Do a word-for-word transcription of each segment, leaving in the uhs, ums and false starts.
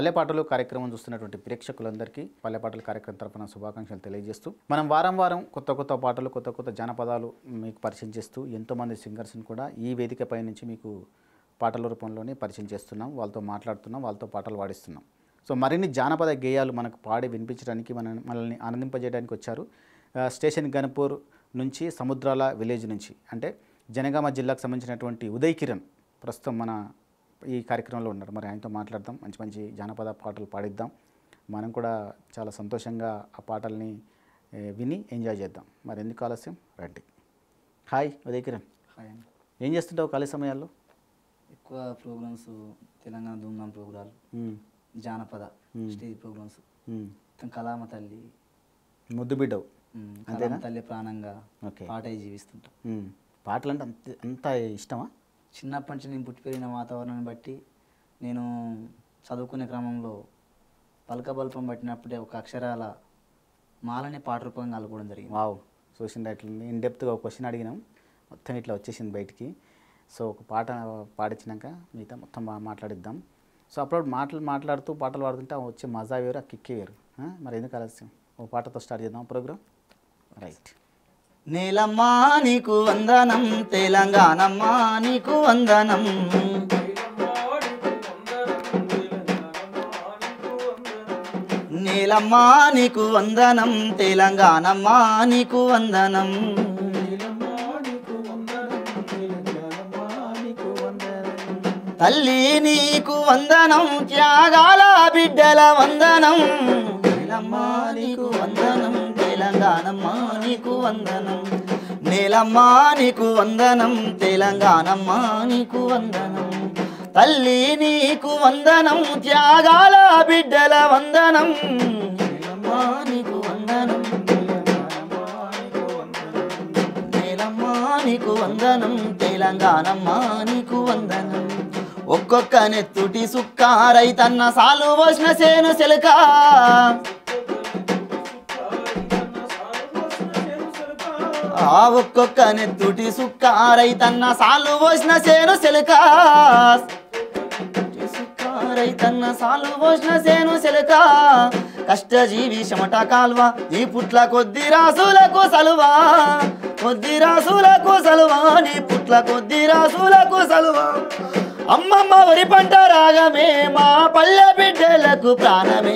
పల్లెపాటలు కార్యక్రమం చూస్తున్నటువంటి ప్రేక్షకులందరికీ పల్లెపాటలు కార్యక్రమం తరపున శుభాకాంక్షలు తెలియజేస్తూ మనం వారం వారం కొత్త కొత్త పాటలు కొత్త కొత్త జానపదాలు మీకు పరిచయం చేస్తూ ఎంతోమంది సింగర్స్ని కూడా ఈ వేదికపై నుంచి మీకు పాటల రూపంలోనే పరిచయం చేస్తున్నాం, వాళ్ళతో మాట్లాడుతున్నాం, వాళ్ళతో పాటలు పాడిస్తున్నాం. సో మరిన్ని జానపద గేయాలు మనకు పాడి వినిపించడానికి మన మనల్ని ఆనందింపజేయడానికి వచ్చారు. స్టేషన్ గన్పూర్ నుంచి సముద్రాల విలేజ్ నుంచి అంటే జనగామ జిల్లాకు సంబంధించినటువంటి ఉదయ్ కిరణ్ ప్రస్తుతం మన ఈ కార్యక్రమంలో ఉన్నారు. మరి ఆయనతో మాట్లాడదాం, మంచి మంచి జానపద పాటలు పాడిద్దాం, మనం కూడా చాలా సంతోషంగా ఆ పాటల్ని విని ఎంజాయ్ చేద్దాం. మరి ఎందుకు ఆలస్యం, రండి. హాయ్ ఉదయ్ కిరణ్. హాయ్ అండి. ఏం చేస్తుంటావు ఖాళీ సమయాల్లో? ఎక్కువ ప్రోగ్రామ్స్ తెలంగాణ ధూమ్ధామ్ ప్రోగ్రాలు, జానపద స్టేజ్ ప్రోగ్రామ్స్, కళామ తల్లి, ముద్దు బిడ్డవు కళామ తల్లి ప్రాణంగా పాట జీవిస్తుంటాం. పాటలు అంటే అంత అంత ఇష్టమా? చిన్నప్పటి నుంచి నేను పుట్టి పెరిగిన వాతావరణాన్ని బట్టి నేను చదువుకునే క్రమంలో పలకబల్పం పట్టినప్పుడే ఒక అక్షరాల మాలని పాట రూపంగా అల్లుకోవడం జరిగింది. వావ్, చూసింది అట్లా ఇన్ డెప్త్గా ఒక క్వశ్చన్ అడిగినాం, మొత్తం ఇట్లా వచ్చేసింది బయటికి. సో ఒక పాట పాడించినాక మిగతా మొత్తం మాట్లాడిద్దాం. సో అప్పుడు మాటలు మాట్లాడుతూ పాటలు పాడుతుంటే వచ్చే మజా వేరు, ఆ కిక్కే వేరు. మరి ఎందుకు ఆలస్యం, ఓ పాటతో స్టార్ట్ చేద్దాం ప్రోగ్రామ్. రైట్. నేలమ్మా నీకు వందనం, తెలంగాణమ్మా నీకు వందనం, నేలమ్మా నీకు వందనం, తెలంగాణమ్మా నీకు వందనం, తల్లి నీకు వందనం, త్యాగాల బిడ్డల వందనం, నేలమ్మా నీకు వందనం, తెలంగాణమ్మా నీకు వందనం, నేలమ్మా నీకు వందనం, తెలంగాణమ్మా నీకు వందనం, తల్లి నీకు వందనం, త్యాగాల బిడ్డల వందనం, నేలమ్మా నీకు వందనం, నేలమ్మా నీకు వందనం, తెలంగాణమ్మా నీకు వందనం. ఒక్కొక్క నెత్తుటి సుక్క రైతన్న సాలు పోసిన సేను సెలక, ఆ ఒక్కొక్క నెత్తుటి సుక్క రైతన్న సాలు పోసిన సేను సెలక, సుక్క రైతన్న సాలు పోసిన సేను సెలక, కష్టజీవి చెమట కాల్వ ఈ పుట్ల కొద్ది రాసులకు సలువా, కొద్ది రాసులకు సలువా, నీ పుట్ల కొద్ది రాసులకు సలువా, అమ్మమ్మ వరి పంట రాగమే మా పల్లె బిడ్డలకు ప్రాణమే,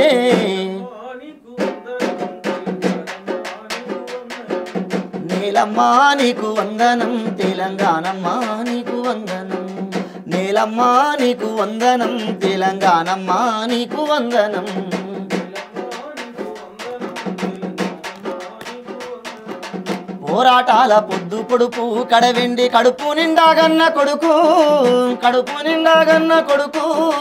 నేలమ్మా నీకు వందనం, తెలంగాణమ్మా నీకు వందనం, నేలమ్మా నీకు వందనం, తెలంగాణమ్మా నీకు వందనం. పోరాటాల పొద్దు పొడుపు కడవెండి కడుపు నిండాగన్న కొడుకు, కడుపు నిండాగన్న కొడుకు,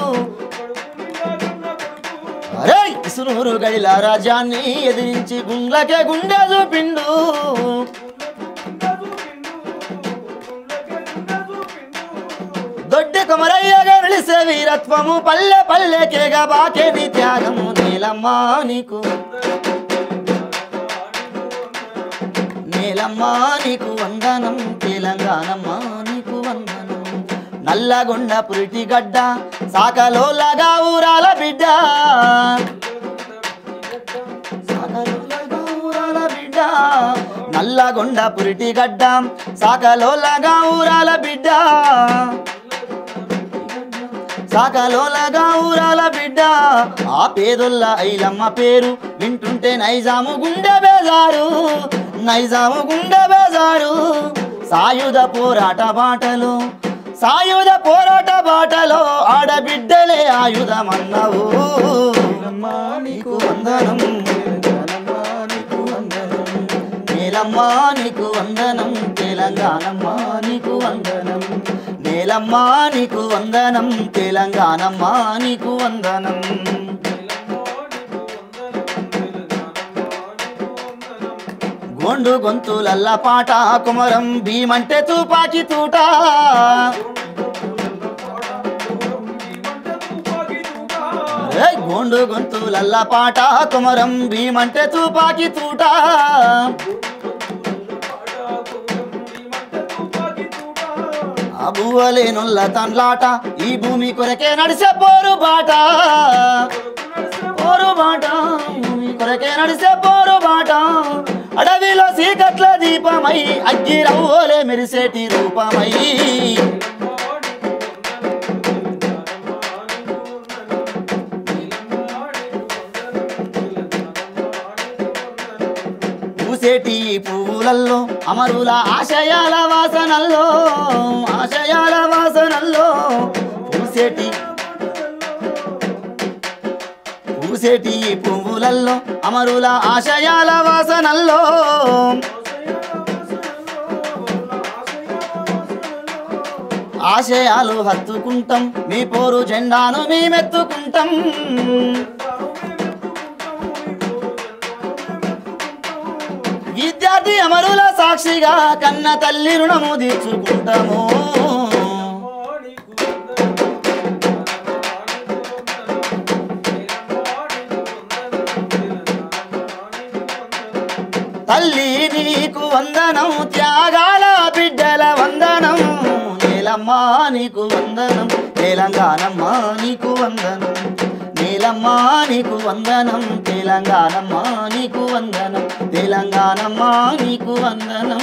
అరే ఇసునూరు గడిల రాజ్యాన్ని ఎదిరించి గుండ్లకే గుండె చూపిండు, దొడ్డి కొమరయ్యగా నిలిసే వీరత్వము పల్లె పల్లెకేగా బాకేని త్యాగము, నేలమ్మా నీకు, నేలమ్మా నీకు వందనం, తెలంగాణమ్మా నీకు వందనం, నల్లగొండ పురిటి గడ్డ సాకలోలగా ఊరాల బిడ్డ, సాకలోలగా ఊరాల బిడ్డ, నల్లగొండ పురిటి గడ్డ సాకలోలగా ఊరాల బిడ్డ, సాకలోలగా ఊరాల బిడ్డ, ఆ పేదొల్ల ఐలమ్మ పేరు వింటుంటే నైజాము గుండె బేజారు, నైజాము గుండె బేజారు, సాయుధ పోరాట బాటలు, సాయుధ పోరాట బాటలో ఆడబిడ్డలే ఆయుధమన్నావు, నీకు వందనం, నేలమ్మా నీకు వందనం, తెలంగాణమ్మా నీకు వందనం, నేలమ్మా నీకు వందనం, తెలంగాణమ్మా నీకు వందనం. గోండు గొంతులల్ల పాట కుమరం భీమంటే తుపాకి తూట, గోండు గొంతులల్ల పాట కుమరం భీమంటే తుపాకి తూట, ఆ బువ్వలేనుల్ల తండ్లాట ఈ భూమి కొరకే నడిసే పోరు బాట పోరు బాట నీ కొరకే నడిసే పోరు బాట అడవిలో సీకట్ల దీపమై అగ్గి రవ్వోలే మెరిసేటి రూపమై పూసేటి పువ్వులల్లో అమరుల ఆశయాల వాసనల్లో ఆశయాల వాసనల్లో పూసేటి పూసేటి పువ్వులల్లో అమరుల ఆశయాల వాసనల్లో ఆశయాలు హత్తుకుంటాం మీ పోరు జెండాను మేమెత్తుకుంటాం విద్యార్థి అమరుల సాక్షిగా కన్న తల్లి రుణము తీర్చుకుంటాము తల్లి నీకు వందనం త్యాగాల బిడ్డల వందనం నీలమ్మా నీకు వందనం తెలంగాణమ్మా నీకు వందనం నీలమ్మా నీకు వందనం తెలంగాణమ్మా నీకు వందనం తెలంగాణమ్మా నీకు వందనం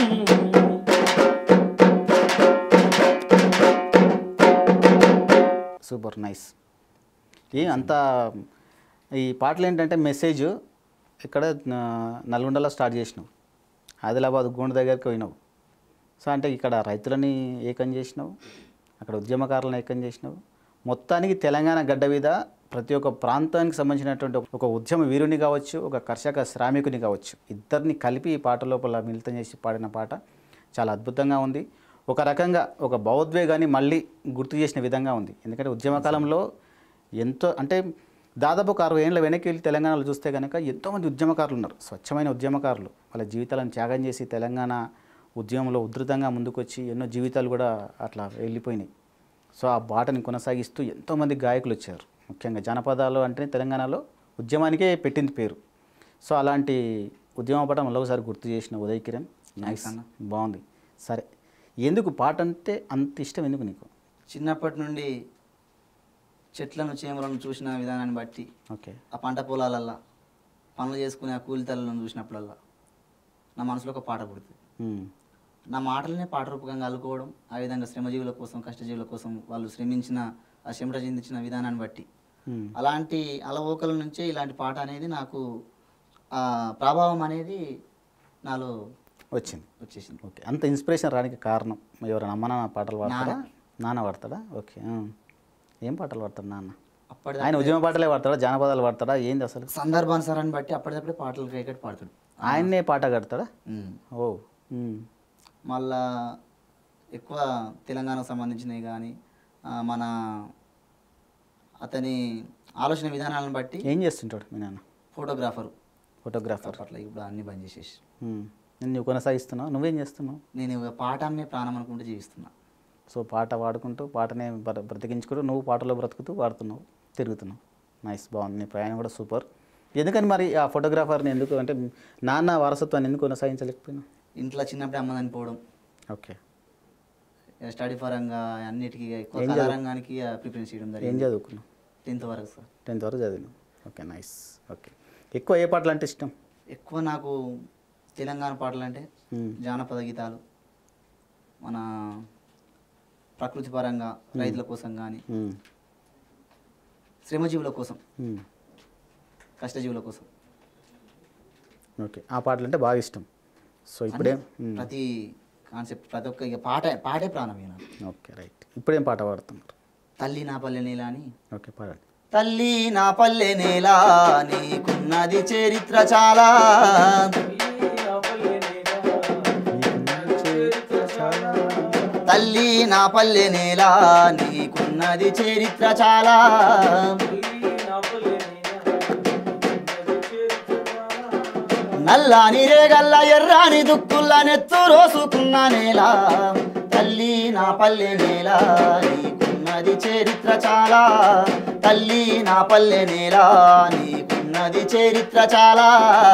సూపర్ నైస్. ఏ అంత ఈ పాటలు ఏంటంటే మెసేజ్ ఇక్కడ నల్గొండలో స్టార్ట్ చేసినావు, ఆదిలాబాద్ గోండు దగ్గరికి పోయినావు. సో అంటే ఇక్కడ రైతులని ఏకం చేసినావు, అక్కడ ఉద్యమకారులను ఏకం చేసినావు. మొత్తానికి తెలంగాణ గడ్డ మీద ప్రతి ఒక్క ప్రాంతానికి సంబంధించినటువంటి ఒక ఉద్యమ వీరుని కావచ్చు, ఒక కర్షక శ్రామికుని కావచ్చు, ఇద్దరిని కలిపి ఈ పాట లోపల మిళితం చేసి పాడిన పాట చాలా అద్భుతంగా ఉంది. ఒక రకంగా ఒక భావోద్వేగాన్ని మళ్ళీ గుర్తు చేసిన విధంగా ఉంది. ఎందుకంటే ఉద్యమకాలంలో ఎంతో అంటే దాదాపు ఒక అరవై ఏళ్ళ వెనక్కి వెళ్ళి తెలంగాణలో చూస్తే కనుక ఎంతోమంది ఉద్యమకారులు ఉన్నారు, స్వచ్ఛమైన ఉద్యమకారులు. వాళ్ళ జీవితాలను త్యాగం చేసి తెలంగాణ ఉద్యమంలో ఉధృతంగా ముందుకొచ్చి ఎన్నో జీవితాలు కూడా అట్లా వెళ్ళిపోయినాయి. సో ఆ బాటని కొనసాగిస్తూ ఎంతోమంది గాయకులు వచ్చారు. ముఖ్యంగా జానపదాలు అంటే తెలంగాణలో ఉద్యమానికే పెట్టింది పేరు. సో అలాంటి ఉద్యమ పాట మళ్ళొకసారి గుర్తు చేసిన ఉదయ్ కిరణ్, నైస్ అన్న, బాగుంది. సరే, ఎందుకు పాట అంటే అంత ఇష్టం ఎందుకు నీకు? చిన్నప్పటి నుండి చెట్లను చేమలను చూసిన విధానాన్ని బట్టి, ఓకే, ఆ పంట పొలాలల్లా పనులు చేసుకునే ఆ కూలి తల్లను చూసినప్పుడల్లా నా మనసులో ఒక పాట పుడుతుంది. నా మాటలనే పాట రూపకంగా అల్లుకోవడం, ఆ విధంగా శ్రమజీవుల కోసం కష్టజీవుల కోసం వాళ్ళు శ్రమించిన ఆ చెమట చెందించిన విధానాన్ని బట్టి అలాంటి అలవోకల నుంచే ఇలాంటి పాట అనేది నాకు ఆ ప్రభావం అనేది నాలో వచ్చింది వచ్చేసింది. ఓకే, అంత ఇన్స్పిరేషన్ రానికి కారణం ఎవరైనా అమ్మ నాన్న పాటలు పాడతాడా? నాన్న పాడతాడా? ఓకే, ఏం పాటలు పాడతాడు నాన్న? అప్పటి ఆయన ఉద్యమ పాటలే పాడతాడా, జానపదాలు పాడతాడా, ఏంది అసలు? సందర్భానుసారాన్ని బట్టి అప్పటికప్పుడే పాటలు క్రికెట్ పాడతాడు. ఆయన్నే పాట కడతాడా? ఓ, మళ్ళా ఎక్కువ తెలంగాణకు సంబంధించినవి కానీ మన అతని ఆలోచన విధానాలను బట్టి. ఏం చేస్తుంటాడు మీ నాన్న? ఫోటోగ్రాఫర్. ఫోటోగ్రాఫర్ అట్లా ఇప్పుడు అన్ని బంద్ చేసేసి నువ్వు కొనసాగిస్తున్నావు. నువ్వేం చేస్తున్నావు? నేను పాట అమ్మే ప్రాణం అనుకుంటూ జీవిస్తున్నా. సో పాట పాడుకుంటూ పాటనే బ్రతికించుకుంటూ నువ్వు పాటలో బ్రతుకుతూ వాడుతున్నావు, తిరుగుతున్నావు. నైస్, బాగుంది. నీ ప్రయాణం కూడా సూపర్. ఎందుకని మరి ఆ ఫోటోగ్రాఫర్ని ఎందుకు అంటే నాన్న వారసత్వాన్ని ఎందుకు కొనసాగించలేకపోయినా? ఇంట్లో చిన్నప్పుడే అమ్మ చనిపోవడం. ఓకే, స్టడీ పరంగా అన్నిటికీ ఎక్కువ కళారంగానికి ప్రిపరేషన్ చేయడం జరిగింది. ఏం చదువుకున్నావు? టెన్త్ వరకు సార్. టెన్త్ వరకు చదివినావు. Okay, nice. ఓకే, ఎక్కువ ఏ పాటలు అంటే ఇష్టం? ఎక్కువ నాకు తెలంగాణ పాటలు అంటే జానపద గీతాలు, మన ప్రకృతి పరంగా రైతుల కోసం కానీ, శ్రమజీవుల కోసం, కష్టజీవుల కోసం. ఓకే, ఆ పాటలు అంటే బాగా ఇష్టం. సో ఇప్పుడే ప్రతి కాన్సెప్ట్ ప్రతి ఒక్క ఇక పాట పాటే ప్రాణం. Okay, right. ఇప్పుడేం పాట పాడుతున్నారు? తల్లి నా పల్లె నేల అని. ఓకే, పాడండి. తల్లి నా పల్లె నేల నీకున్నది చరిత్ర చాలా, తల్లి నా పల్లె నేల నీకున్నది చరిత్ర చాలా, నల్లాని రేగల్ల ఎర్రాని దుక్కుల్ల నెత్తు రోసుకున్న నేల, తల్లి నా పల్లె నేల నీకున్నది చరిత్ర చాలా, తల్లి నా పల్లె నేల నీకున్నది చరిత్ర చాలా.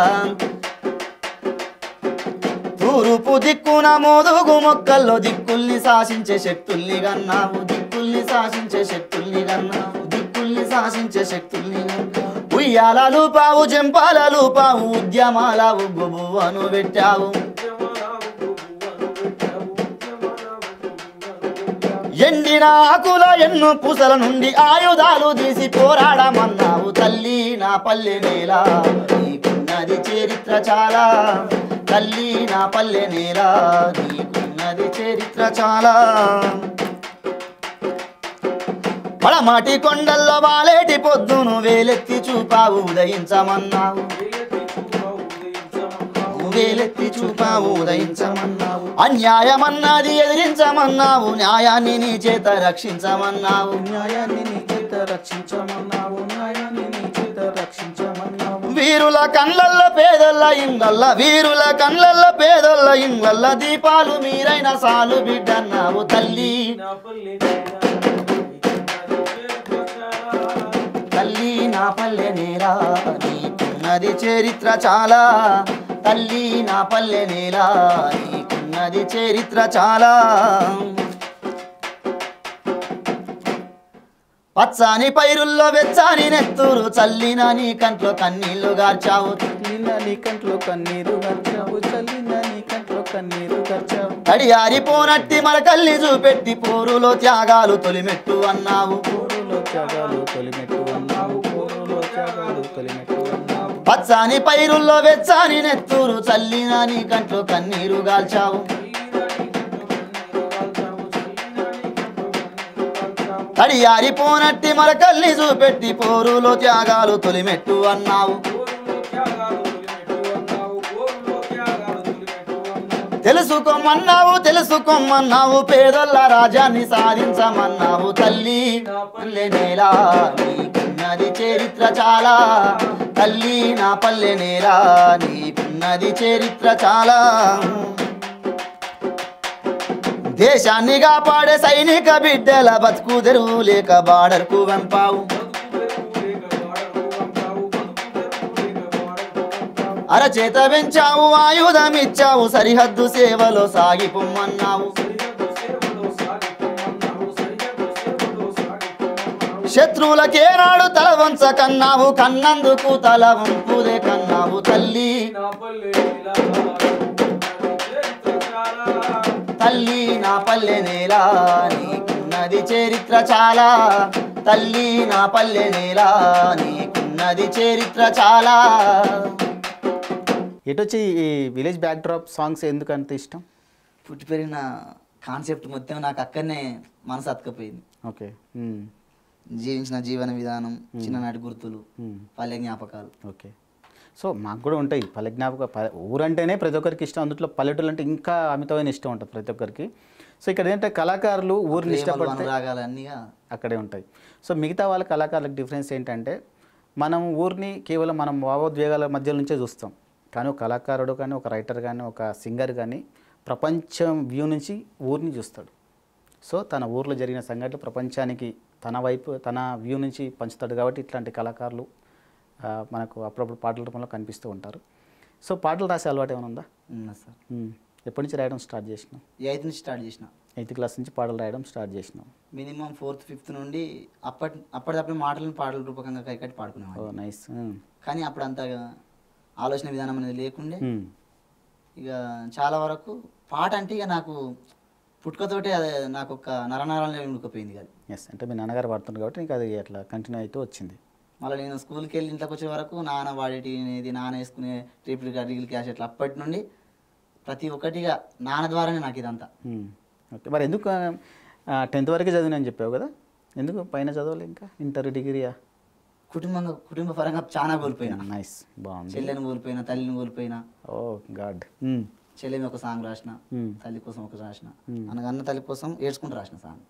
తూర్పు దిక్కున మోదుగు మొక్కల్లో దిక్కుల్ని శాసించే శక్తుల్ని గన్నావు, దిక్కుల్ని శాసించే శక్తుల్ని గన్నావు, దిక్కు శాసించే శక్తుల్ని ఉయ్యాలలు పావు జంపాలలు పావు ఉద్యమాల ఉగ్గుబువ్వను పెట్టావు ఎండిన ఆకుల ఎన్నో పూసల నుండి ఆయుధాలు తీసి పోరాడమన్నావు తల్లి నా పల్లె నేల నీకున్నది చరిత్ర చాలా తల్లి నా పల్లె నేల నీకున్నది చరిత్ర చాలా పడమాటి కొండల్లో వాలేటి పొద్దును వేలెత్తి చూపావు ఉదయించమన్నావు వేలెత్తి చూపావు ఉదయించమన్నావు అన్యాయమన్నది ఎదిరించమన్నావు న్యాయాన్ని నీ చేత రక్షించమన్నావు న్యాయాన్ని నీ చేత రక్షించమన్నావు న్యాయాన్ని నీ చేత రక్షించమన్నావు వీరుల కళ్ళల్ల పేదల్ల ఇండ్లల్ల వీరుల కళ్ళల్ల పేదల్ల ఇండ్లల్ల దీపాలు మీరైన సాలు బిడ్డన్నావు తల్లి తల్లి నా పల్లె నేల నీకున్నది చరిత్ర చాలా తల్లి నా పల్లె నేల నీకున్నది చరిత్ర చాలా పచ్చాని పైరుల్లో వెచ్చాని నెత్తూరు చల్లిన నీ కంట్లో కన్నీళ్లు గార్చావు చల్లిన నీ కంట్లో కన్నీరు గార్చావు చల్లిన నీ కంట్లో కన్నీరు గార్చావు తడియారిపోనట్టి మన కల్లి చూపెట్టి పోరులో త్యాగాలు తొలిమెట్టు అన్నావు పోరులో త్యాగాలు తొలిమెట్టు అన్నావు పోరులో త్యాగాలు తొలిమెట్టు అన్నావు పచ్చాని పైరుల్లో వెచ్చాని నెత్తూరు చల్లిన నీ కంట్లో కన్నీరు గాల్చావు తడియారిపోనట్టి మన కల్లి చూపెట్టి పోరులో త్యాగాలు తొలిమెట్టు అన్నావు తెలుసుకోమన్నావు తెలుసుకోమన్నావు పేదొల్ల రాజ్యాన్ని సాధించమన్నావు తల్లి పల్లె నేల నీకున్నది చరిత్ర చాలా తల్లి నా పల్లె నేల నీకున్నది చరిత్ర చాలా దేశాన్ని కాపాడే సైనిక బిడ్డల బతుకు తెరువు లేక బార్డర్కు వెంపావు అరచేత పెంచావు ఆయుధం ఇచ్చావు సరిహద్దు సేవలో సాగిపోమన్నావు శత్రువులకేనాడు తల వంచ కన్నావు కన్నందుకు తల వంపుదే కన్నావు తల్లి తల్లి నా పల్లె నేల నీకున్నది చరిత్ర చాలా తల్లి నా పల్లె నేల నీకున్నది చరిత్ర చాలా ఎటొచ్చి ఈ విలేజ్ బ్యాక్ డ్రాప్ సాంగ్స్ ఎందుకు అంత ఇష్టం పుట్టి పెరిగిన కాన్సెప్ట్ మొత్తం నాకు అక్కడనే మనసు అతకపోయింది ఓకే జీవించిన జీవన విధానం చిన్ననాటి గుర్తులు పల్లె జ్ఞాపకాలు ఓకే సో మాకు కూడా ఉంటాయి పల్లె జ్ఞాపక ప- ఊరంటేనే ప్రతి ఒక్కరికి ఇష్టం అందులో పల్లెటూళ్ళు అంటే ఇంకా అమితమైన ఇష్టం ఉంటుంది ప్రతి ఒక్కరికి సో ఇక్కడ ఏంటంటే కళాకారులు ఊరిని ఇష్టపడితే రాగాలు అన్నీగా అక్కడే ఉంటాయి సో మిగతా వాళ్ళ కళాకారులకు డిఫరెన్స్ ఏంటంటే మనం ఊరిని కేవలం మనం భావోద్వేగాల మధ్య నుంచే చూస్తాం కానీ ఒక కళాకారుడు కానీ ఒక రైటర్ కానీ ఒక సింగర్ కానీ ప్రపంచం వ్యూ నుంచి ఊరిని చూస్తాడు సో తన ఊర్లో జరిగిన సంఘటనలు ప్రపంచానికి తన వైపు తన వ్యూ నుంచి పంచుతాడు కాబట్టి ఇట్లాంటి కళాకారులు ఆ, మనకు అప్పుడప్పుడు పాటల రూపంలో కనిపిస్తూ ఉంటారు సో పాటలు రాసే అలవాటు ఏమైనా ఉందా ఉన్నా సార్ మ్మ్. ఎప్పటి నుంచి రాయడం స్టార్ట్ చేసినాం ఎయిత్ నుంచి స్టార్ట్ చేసిన ఎయిత్ క్లాస్ నుంచి పాటలు రాయడం స్టార్ట్ చేసినాం మినిమం ఫోర్త్ ఫిఫ్త్ నుండి అప్పటి అప్పటిదప్పుడు మాటలను పాటల రూపకంగా కైకట్టి ఓ పాడుకునేవాడిని నైస్ కానీ అప్పుడు అంత ఆలోచన విధానం అనేది లేకుండే ఇక చాలా వరకు పాట అంటే ఇక నాకు పుట్టుకతోటే అది నాకు ఒక నరనరాలనే ఉండిపోయింది కదా ఎస్ అంటే మీ నాన్నగారు పాడుతున్నారు కాబట్టి నీకు అది అట్లా కంటిన్యూ అవుతూ వచ్చింది మళ్ళీ నేను స్కూల్కి వెళ్ళి ఇంట్లోకి వచ్చే వరకు నాన్న వాడేటి ఇది నాన్న వేసుకునే ట్రిపుల్ రీల్ క్యాష్ అట్లా అప్పటి నుండి ప్రతి ఒక్కటిగా నాన్న ద్వారానే నాకు ఇదంతా మ్మ్. ఓకే మరి ఎందుకు టెన్త్ వరకే చదివినా అని చెప్పావు కదా ఎందుకు పైన చదవాలి ఇంకా ఇంటర్ డిగ్రీయా కుటుంబంగా కుటుంబ పరంగా చాలా కోల్పోయినా నైస్ బాగుంది చెల్లెని కోల్పోయినా తల్లిని కోల్పోయినా ఓ గాడ్ చెల్లెమి ఒక సాంగ్ రాసిన తల్లి కోసం ఒక రాసిన అనగన్న తల్లి కోసం ఏడ్చుకుంటూ రాసిన సాంగ్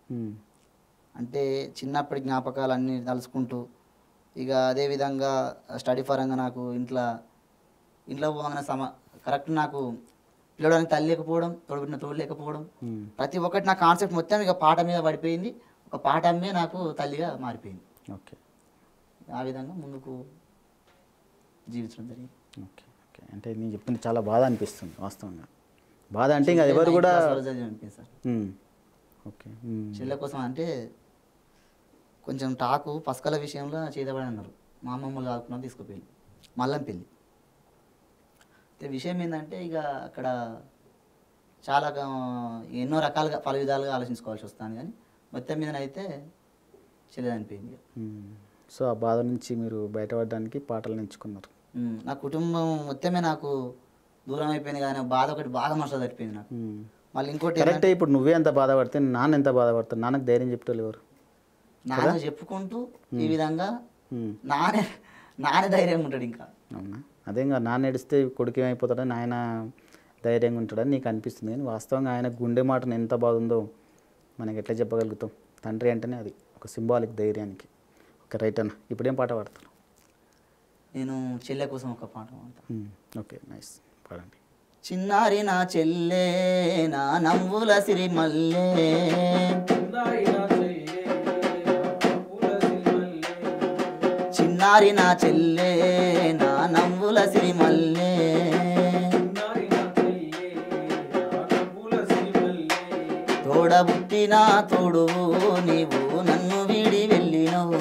అంటే చిన్నప్పటి జ్ఞాపకాలు అన్నీ తలుచుకుంటూ ఇక అదేవిధంగా స్టడీ పరంగా నాకు ఇంట్లో ఇంట్లో పోగానే సమ కరెక్ట్ నాకు పిలవడానికి తల్లి లేకపోవడం తోడుబిట్టిన తోడు లేకపోవడం ప్రతి ఒక్కటి నా కాన్సెప్ట్ మొత్తం ఇక పాట మీద పడిపోయింది ఒక పాట అమ్మే నాకు తల్లిగా మారిపోయింది ఓకే ఆ విధంగా ముందుకు జీవించడం జరిగింది ఓకే ఓకే అంటే నేను చెప్పింది చాలా బాధ అనిపిస్తుంది వాస్తవంగా బాధ అంటే ఇంకా ఎవరు కూడా అనిపించింది సార్ మ్మ్. ఓకే మ్మ్. చెల్లె కోసం అంటే కొంచెం టాకు పసకల విషయంలో చేతబడి అన్నారు. మా అమ్మమ్మలు కాకుండా తీసుకుపోయింది మల్లం పెళ్ళి. అయితే విషయం ఏంటంటే ఇక అక్కడ చాలా ఎన్నో రకాలుగా పలు విధాలుగా ఆలోచించుకోవాల్సి వస్తుంది. కానీ మొత్తం మీదనైతే చెల్లెదనిపోయింది. సో ఆ బాధ నుంచి మీరు బయటపడడానికి పాటలు ఎంచుకున్నారు. నా కుటుంబం మొత్తమే నాకు దూరం అయిపోయింది, కానీ బాధ ఒకటి బాగా మనసులో తట్టిపోయింది నాకు. మళ్ళీ ఇంకోటి కరెక్టే, ఇప్పుడు నువ్వే ఎంత బాధపడితే నాన్న ఎంత బాధపడతాను, నాన్నకు ధైర్యం చెప్పేవాళ్ళు ఎవరు? నాన్న చెప్పుకుంటూ ఈ విధంగా నానే నానే ధైర్యంగా ఉంటాడు. ఇంకా అవునా? అదేగా నాన్న ఏడిస్తే కొడుకు ఏమైపోతాడని ఆయన ధైర్యంగా ఉంటాడని నీకు అనిపిస్తుంది. కానీ వాస్తవంగా ఆయన గుండె మాటను ఎంత బాధ ఉందో మనకి ఎట్లా చెప్పగలుగుతాం? తండ్రి అంటేనే అది ఒక సింబాలిక్ ధైర్యానికి. ఓకే, రైట్ అన్న. ఇప్పుడేం పాట పాడతాను? నేను చెల్లె కోసం ఒక పాట పాడతాను. ఓకే, నైస్, పాడండి. చిన్నారి నా చెల్లె నా నవ్వుల సిరి మల్లె, చిన్నారి నా చెల్లె నా నవ్వుల సిరి మల్లె, తోడబుట్టిన తోడువు నీవు నన్ను వీడి వెళ్ళినవు,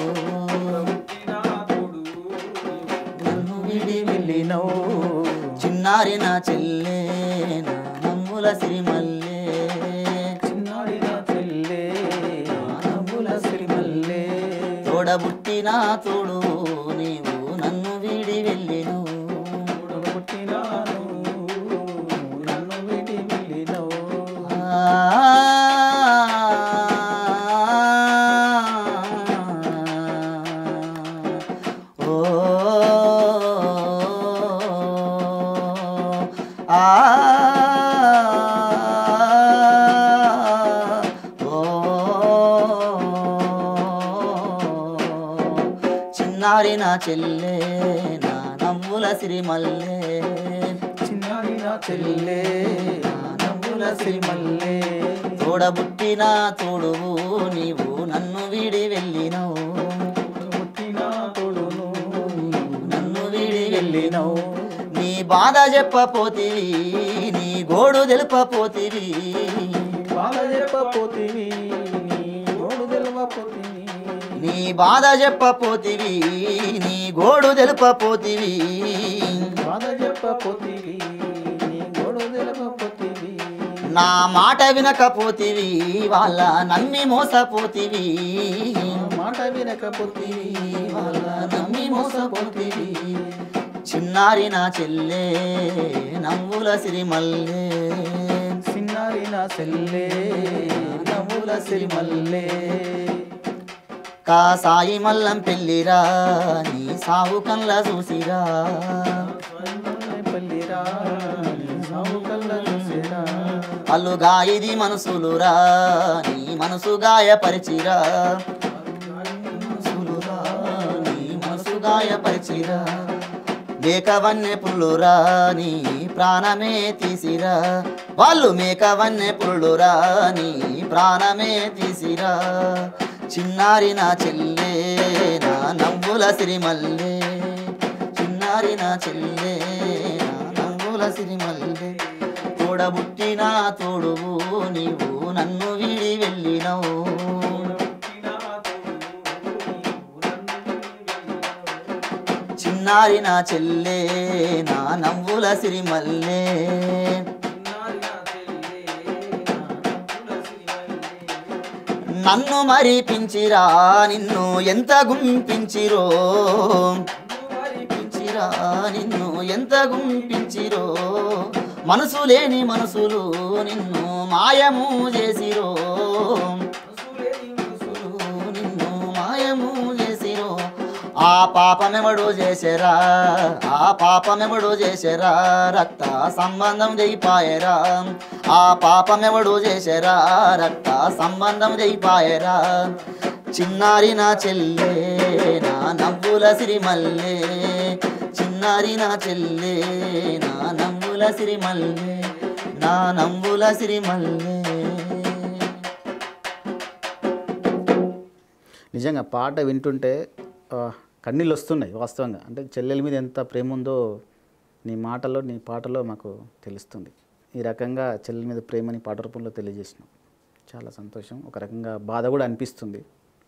నన్ను వీడి వెళ్ళినవు, చిన్నారి నా చెల్లె నా నవ్వుల సిరి మల్లె, చిన్నారి నా చెల్లె నా నవ్వుల సిరి మల్లె, తోడబుట్టిన తోడువు నీవు నన్ను వీడి వెళ్ళినవు, తోడబుట్టిన నన్ను వీడి వెళ్ళినవు. చిన్నారి నా చెల్లె నా నవ్వుల సిరి మల్లె, చిన్నారి నా చెల్లె నా నవ్వుల సిరి మల్లె, తోడబుట్టిన తోడువు నీవు నన్ను వీడి వెళ్ళినవు, తోడబుట్టిన తోడును నన్ను వీడి వెళ్ళినవు, నీ బాధ చెప్పపోతివి నీ గోడు తెలుపపోతివి, బాధ చెప్పపోతివి నీ గోడు తెలుపపోతివి, నీ బాధ చెప్పపోతివి నీ గోడు తెలుపపోతివి, బాధ చెప్పపోతివి నీ గోడు తెలుపపోతివి, నా మాట వినకపోతివి వాళ్ళ నమ్మి మోసపోతివి, మాట వినకపోతివి వాళ్ళ నమ్మి మోసపోతివి, చిన్నారి నా చెల్లె నవ్వుల సిరి మల్లె, చిన్నారి నా చెల్లె నవ్వుల సిరి మల్లె, కాసాయి మల్లం పెళ్ళిరా నీ సాగు కళ్ళ చూసిరా, అల్లుగా ఇది మనసులురా నీ మనసు గాయపరిచిరా, మనసులురా నీ మనసు గాయపరిచిరా, మేకవన్నె పుల్లురా నీ ప్రాణమే తీసిరా, వాళ్ళు మేకవన్నె పుల్లురా నీ ప్రాణమే తీసిరా, చిన్నారి నా చెల్లె నా నవ్వుల సిరి మల్లె, చిన్నారి నా చెల్లె నా నవ్వుల సిరి మల్లె, తోడబుట్టిన తోడువు నీవు నన్ను వీడి వెళ్ళినవు, చిన్నారి నా చెల్లె నా నవ్వుల సిరి మల్లె, నన్ను మరిపించిరా నిన్ను ఎంత గుంపించిరో, పించిరా నిన్ను ఎంత గుంపించిరో, మనసు లేని మనసులు నిన్ను మాయము చేసిరో, నిన్ను మాయము చేసిరో, ఆ పాపమెవడు చేసరా ఆ పాపమెవడు చేసరా, రక్త సంబంధం చేయిపాయరా, ఆ పాపమెవడు చేసరా రక్త సంబంధం చేయిపాయరా, చిన్నారి నా చెల్లె నా నవ్వుల సిరి మల్లె, చిన్నారి నా చెల్లె నా నవ్వుల సిరి మల్లె, నా నవ్వుల సిరి మల్లె. నిజంగా పాట వింటుంటే కన్నీళ్ళు వస్తున్నాయి వాస్తవంగా. అంటే చెల్లెల మీద ఎంత ప్రేమ ఉందో నీ మాటలో నీ పాటలో మాకు తెలుస్తుంది. ఈ రకంగా చెల్లెల మీద ప్రేమని పాట రూపంలో తెలియజేసినాం. చాలా సంతోషం. ఒక రకంగా బాధ కూడా అనిపిస్తుంది.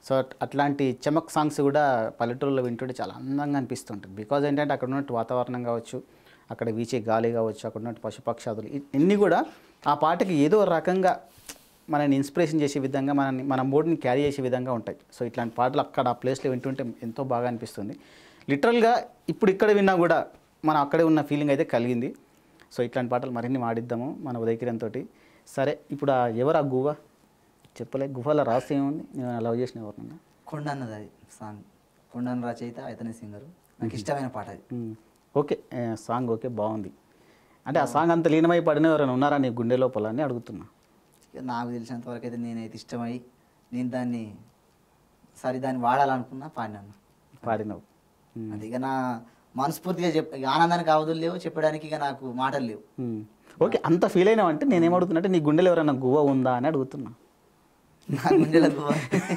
సో అట్లాంటి చమక్ సాంగ్స్ కూడా పల్లెటూరులో వింటుంటే చాలా అందంగా అనిపిస్తుంటుంది. బికాజ్ ఏంటంటే అక్కడ ఉన్నట్టు వాతావరణం కావచ్చు, అక్కడ వీచే గాలి కావచ్చు, అక్కడ ఉన్నట్టు పశుపక్షాదులు ఇన్ని కూడా ఆ పాటకి ఏదో రకంగా మనని ఇన్స్పిరేషన్ చేసే విధంగా, మనని మన మూడ్ని క్యారీ చేసే విధంగా ఉంటాయి. సో ఇట్లాంటి పాటలు అక్కడ ఆ ప్లేస్లో వింటుంటే ఎంతో బాగా అనిపిస్తుంది. లిటరల్గా ఇప్పుడు ఇక్కడ విన్నా కూడా మనం అక్కడే ఉన్న ఫీలింగ్ అయితే కలిగింది. సో ఇట్లాంటి పాటలు మరిన్ని మాడిద్దాము మన ఉదయకిరణ్ తోటి. సరే, ఇప్పుడు ఆ ఎవరు ఆ గువ్వ చెప్పలే, గువ్వల రహస్యం ఏముంది? నేను లవ్ చేసిన ఎవరినన్నా? కొండ అన్నది అది సాంగ్. కొండ అన్న రచయిత, అయితేనే సింగరు. నాకు ఇష్టమైన పాట అది. ఓకే, సాంగ్ ఓకే, బాగుంది. అంటే ఆ సాంగ్ అంత లీనమై పడిన ఎవరైనా ఉన్నారా నీ గుండె లోపల అని అడుగుతున్నా. ఇక నాకు తెలిసినంత వరకు అయితే నేనైతే ఇష్టమై నేను దాన్ని సరే దాన్ని వాడాలనుకున్నా పాడినాను. పాడినవు అది ఇక నా మనస్ఫూర్తిగా చెప్ ఇక ఆనందానికి అవధులు లేవు, చెప్పడానికి ఇక నాకు మాటలు లేవు. ఓకే, అంత ఫీల్ అయినావు అంటే నేను ఏమడుగుతున్నా అంటే నీ గుండెలో ఎవరైనా గువ్వ ఉందా అని అడుగుతున్నా. నా గుండెల గువ్వ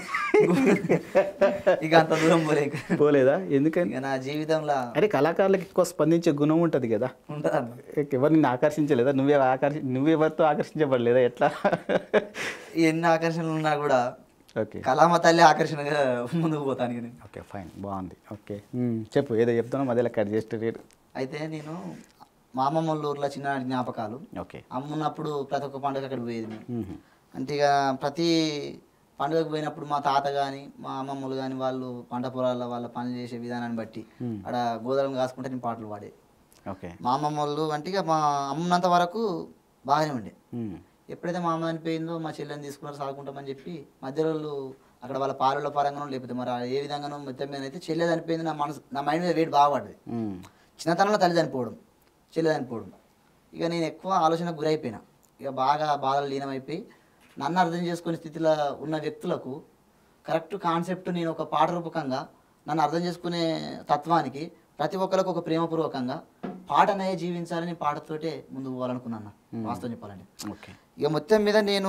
ఇక అంత దూరం పోలేక పోలేదా? ఎందుకని? ఇక నా జీవితంలో అరే కళాకారులకు ఎక్కువ స్పందించే గుణం ఉంటుంది కదా. ఉంటుంది. ఎవరు నిన్ను ఆకర్షించలేదా? నువ్వే ఆకర్షి నువ్వెవరితో ఆకర్షించబడలేదా? ఎట్లా? ఎన్ని ఆకర్షణలు ఉన్నా కూడా ఓకే, కళామ తల్లి ఆకర్షణగా ముందుకు పోతాను నేను. ఓకే ఫైన్, బాగుంది. ఓకే చెప్పు, ఏదో చెప్తానో మధ్యలో కట్ చేస్తే. అయితే నేను మా అమ్మమ్మ వాళ్ళ ఊర్లో చిన్ననాటి జ్ఞాపకాలు. ఓకే, అమ్మున్నప్పుడు ప్రతి ఒక్క పండుగ అక్కడ పోయేది మేము. అంటే ఇక ప్రతి పండుగకు పోయినప్పుడు మా తాత కానీ మా అమ్మమ్మలు కానీ వాళ్ళు పంట పొలాల్లో వాళ్ళ పనులు చేసే విధానాన్ని బట్టి అక్కడ గోదావరి కాసుకుంటే నేను పాటలు పాడేది. ఓకే, మా అమ్మమ్మ వాళ్ళు అంటే ఇక మా అమ్మున్నంత వరకు బాగానే ఉండే. ఎప్పుడైతే మా అమ్మ అనిపోయిందో మా చెల్లెని తీసుకున్నారు సాగుకుంటామని చెప్పి మధ్య రోజులు అక్కడ వాళ్ళ పాలల పరంగానో లేకపోతే మరి ఏ విధంగానో మొత్తం మీద అయితే చెల్లె చనిపోయింది. నా మనసు నా మైండ్ మీద వెయిట్ బాగా పడ్డది. చిన్నతనంలో తల్లి చనిపోవడం, చెల్లె చనిపోవడం, ఇక నేను ఎక్కువ ఆలోచనకు గురైపోయినా. ఇక బాగా బాధలు లీనమైపోయి నన్ను అర్థం చేసుకునే స్థితిలో ఉన్న వ్యక్తులకు కరెక్ట్ కాన్సెప్ట్ నేను ఒక పాట రూపకంగా నన్ను అర్థం చేసుకునే తత్వానికి ప్రతి ఒక్కరికి ఒక ప్రేమపూర్వకంగా పాటనే జీవించాలని పాటతోటే ముందుకు పోవాలనుకున్నాను వాస్తవం చెప్పాలంటే. ఓకే, ఇక మొత్తం మీద నేను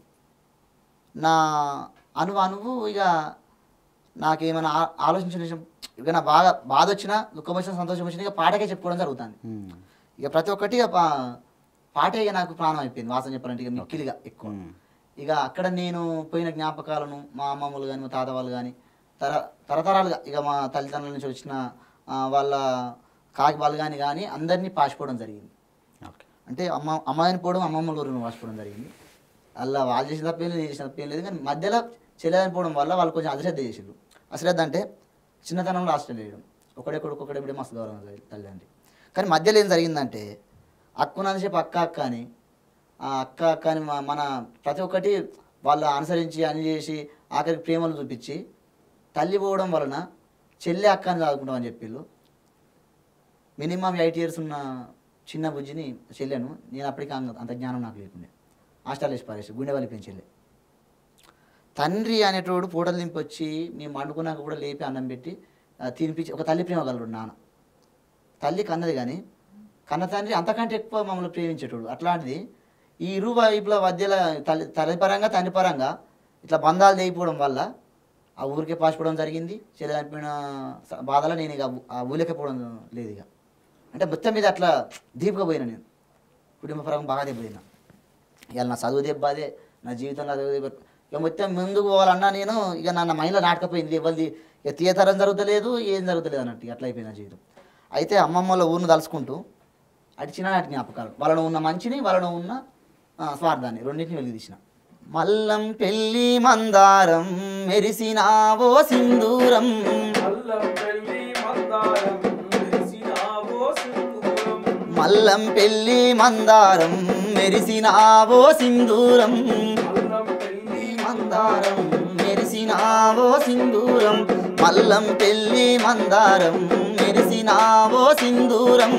నా అనువు అనువు ఇక నాకేమైనా ఆలోచించిన విషయం ఇక నా బాగా బాధ వచ్చినా దుఃఖం వచ్చినా సంతోషం వచ్చినా ఇక పాటకే చెప్పుకోవడం జరుగుతుంది. ఇక ప్రతి ఒక్కటి ఇక పాటే ఇక నాకు ప్రాణం అయిపోయింది వాస్తవం చెప్పాలంటే. ఇక మిక్కిలిగా ఎక్కువ ఇక అక్కడ నేను పోయిన జ్ఞాపకాలను మా అమ్మమ్మలు కానీ మా తాత వాళ్ళు కానీ తర తరతరాలుగా ఇక మా తల్లిదండ్రుల నుంచి వచ్చిన వాళ్ళ కాకి వాళ్ళు కానీ కానీ అందరినీ పాసిపోవడం జరిగింది. అంటే అమ్మ అమ్మాయిని పోవడం అమ్మమ్మ ఊరిని పాసిపోవడం జరిగింది. అలా వాళ్ళు చేసిన తప్పేం లేదు, చేసిన తప్పేం లేదు. కానీ మధ్యలో చెల్లెదని పోవడం వల్ల వాళ్ళు కొంచెం అశ్రద్ధ చేసారు. అశ్రద్ధ అంటే చిన్నతనంలో హాస్టల్ వేయడం, ఒకడే కొడుకు ఒకడే బిడ్డ మస్తు గౌరవం తల్లిదండ్రి. కానీ మధ్యలో ఏం జరిగిందంటే అక్కునంతసేపు అక్క అక్క అని ఆ అక్క అక్క అని మన ప్రతి ఒక్కటి వాళ్ళు అనుసరించి అని చేసి ఆఖరికి ప్రేమలు చూపించి తల్లి పోవడం వలన చెల్లి అక్క అని చదువుకుంటామని చెప్పిళ్ళు. మినిమం ఎయిట్ ఇయర్స్ ఉన్న చిన్న బుజ్జిని చెల్లెను నేను అప్పటికి అంత జ్ఞానం నాకు లేకుండే హాస్టల్ వేసి పారేసి గుండె వలిపోయిన చెల్లె. తండ్రి అనేటోడు పూటలు దింపి వచ్చి మేము వండుకున్నాక కూడా లేపి అన్నం పెట్టి తినిపించి ఒక తల్లి ప్రేమ కలడు నాన్న. తల్లి కన్నది కానీ కన్న తండ్రి అంతకంటే ఎక్కువ మమ్మల్ని ప్రేమించేటోడు. అట్లాంటిది ఈ ఇరు వైపుల మధ్యలో తల్లి తల్లి పరంగా తండ్రి పరంగా ఇట్లా బంధాలు తెగిపోవడం వల్ల ఆ ఊరికే పాసిపోవడం జరిగింది. చెల్లి చనిపోయిన బాధలో నేను ఇక ఆ ఊరికే పోవడం లేదు. ఇక అంటే మొత్తం మీద అట్లా దీపుగా పోయినా నేను కుటుంబ పరంగా బాగా దెబ్బతిన్నా. ఇవాళ నా చదువు దెబ్బ అదే, నా జీవితంలో చదువు దెబ్బ. ఇక మొత్తం ముందుకు పోవాలన్నా నేను ఇక నా మైండ్లో నాటకపోయింది. ఎవరిది ఇక తీయతరం జరుగుతలేదు, ఏం జరుగుతలేదు అన్నట్టు అట్లా అయిపోయిన జీవితం. అయితే అమ్మమ్మల ఊరిని తలుచుకుంటూ అటు చిన్ననాటి జ్ఞాపకాలు, వాళ్ళలో ఉన్న మంచిని వాళ్ళలో ఉన్న స్వార్థాన్ని రెండింటిని వెలిగి తీసిన. మల్లం పెళ్ళి మందారం మెరిసినావో సింధూరం, మల్లం పెళ్ళి మందారం మెరిసినావో సింధూరం, మందారం మెరిసినావో సింధూరం, మల్లం పెళ్ళి మందారం మెరిసినావో సింధూరం.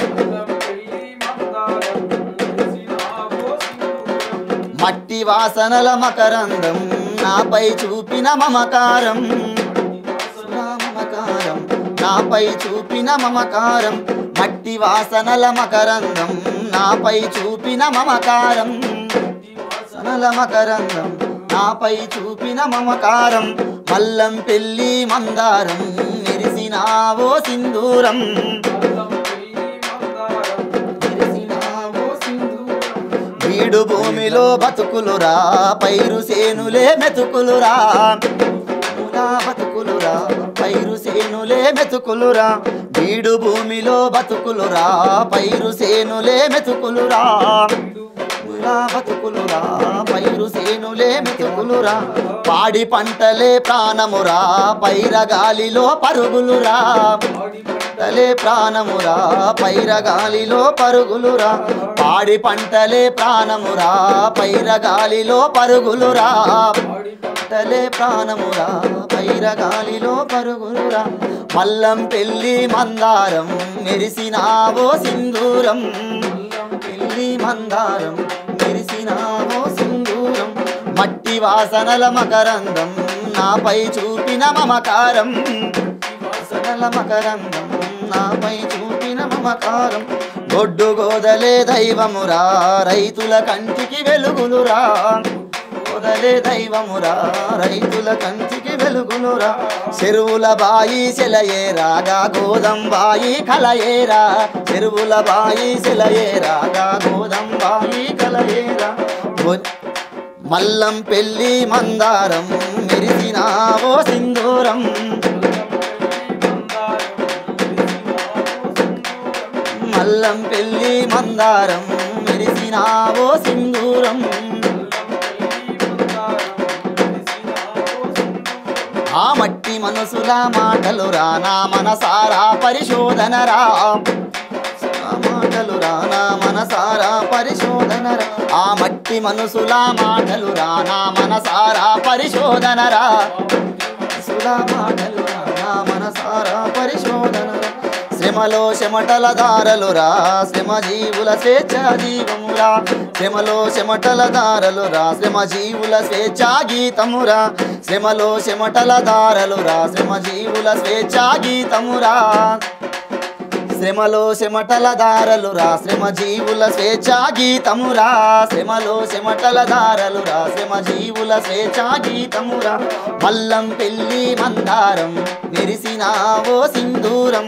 మట్టి వాసనల మకరందం నాపై చూపిన మమకారం, మమకారం నాపై చూపిన మమకారం, మట్టి వాసనల మకరందం నాపై చూపిన మమకారం, వాసనల మకరందం నాపై చూపిన మమకారం, మల్లం పెళ్ళి మందారం మెరిసినావో సింధూరం, వీడు భూమిలో బతుకులురా పైరు సేనులే మెతుకులురా, పైరు సేనులే మెతుకులురా బీడు భూమిలో బతుకులురా పైరు సేనులే మెతుకులురా బతుకులురా పైరు సేనులే మెతుకులురా పాడి పంటలే ప్రాణమురా పైర గాలిలో పరుగులురా పంటలే ప్రాణమురా పైర గాలిలో పరుగులురా పాడి పంటలే ప్రాణమురా పైర గాలిలో పరుగులురా పంటలే ప్రాణమురా పైర గాలిలో పరుగులురా మల్లం పెళ్లి మందారం మెరిసినావో సింధూరం పెళ్లి మందారం మెరిసినావో సింధూరం మట్టి వాసనల మకరందం నాపై చూపిన మమకారం వాసనల మకరందం నాపై చూపిన మమకారం గొడ్డు గోదలే దైవమురా రైతుల కంటికి వెలుగులురా గోదలే దైవమురా రైతుల కంటికి వెలుగులురా చెరువుల బాయి సెలయేరాగా గోదం బాయి కలయేరా చెరువుల బాయి సెలయేరాగా గోదం బాయి కలయేరా మల్లం పెళ్లి మందారం మెరిసినావో సింధూరం మల్లం పెళ్లి మందారం మెరిసినావో సింధూరం ఆ మట్టి మనసుల మాటలురా నా మనసారా పరిశోధనరా మాటలురా నా మనసారా పరిశోధనరా ఆ మట్టి మనసుల మాటలురా నా మనసారా పరిశోధనరా మనసుల మాటలురా నా మనసారా పరిశోధనరా శ్రమలో చెమటల దారలురా శ్రమ జీవుల స్వేచ్ఛ జీవమురా శ్రమలో చెమటల దారలురా శ్రమ జీవుల స్వేచ్ఛ గీతమురా శ్రమలో చెమటల దారలురా శ్రమ జీవుల స్వేచ్ఛ గీతమురా శ్రమలో చెమటల దారలురా శ్రమ జీవుల స్వేచ్ఛ గీతమురా శ్రమలో చెమటల దారలురా శ్రమ జీవుల స్వేచ్ఛ గీతమురా మల్లం పెళ్లి మందారం మెరిసినావో సింధూరం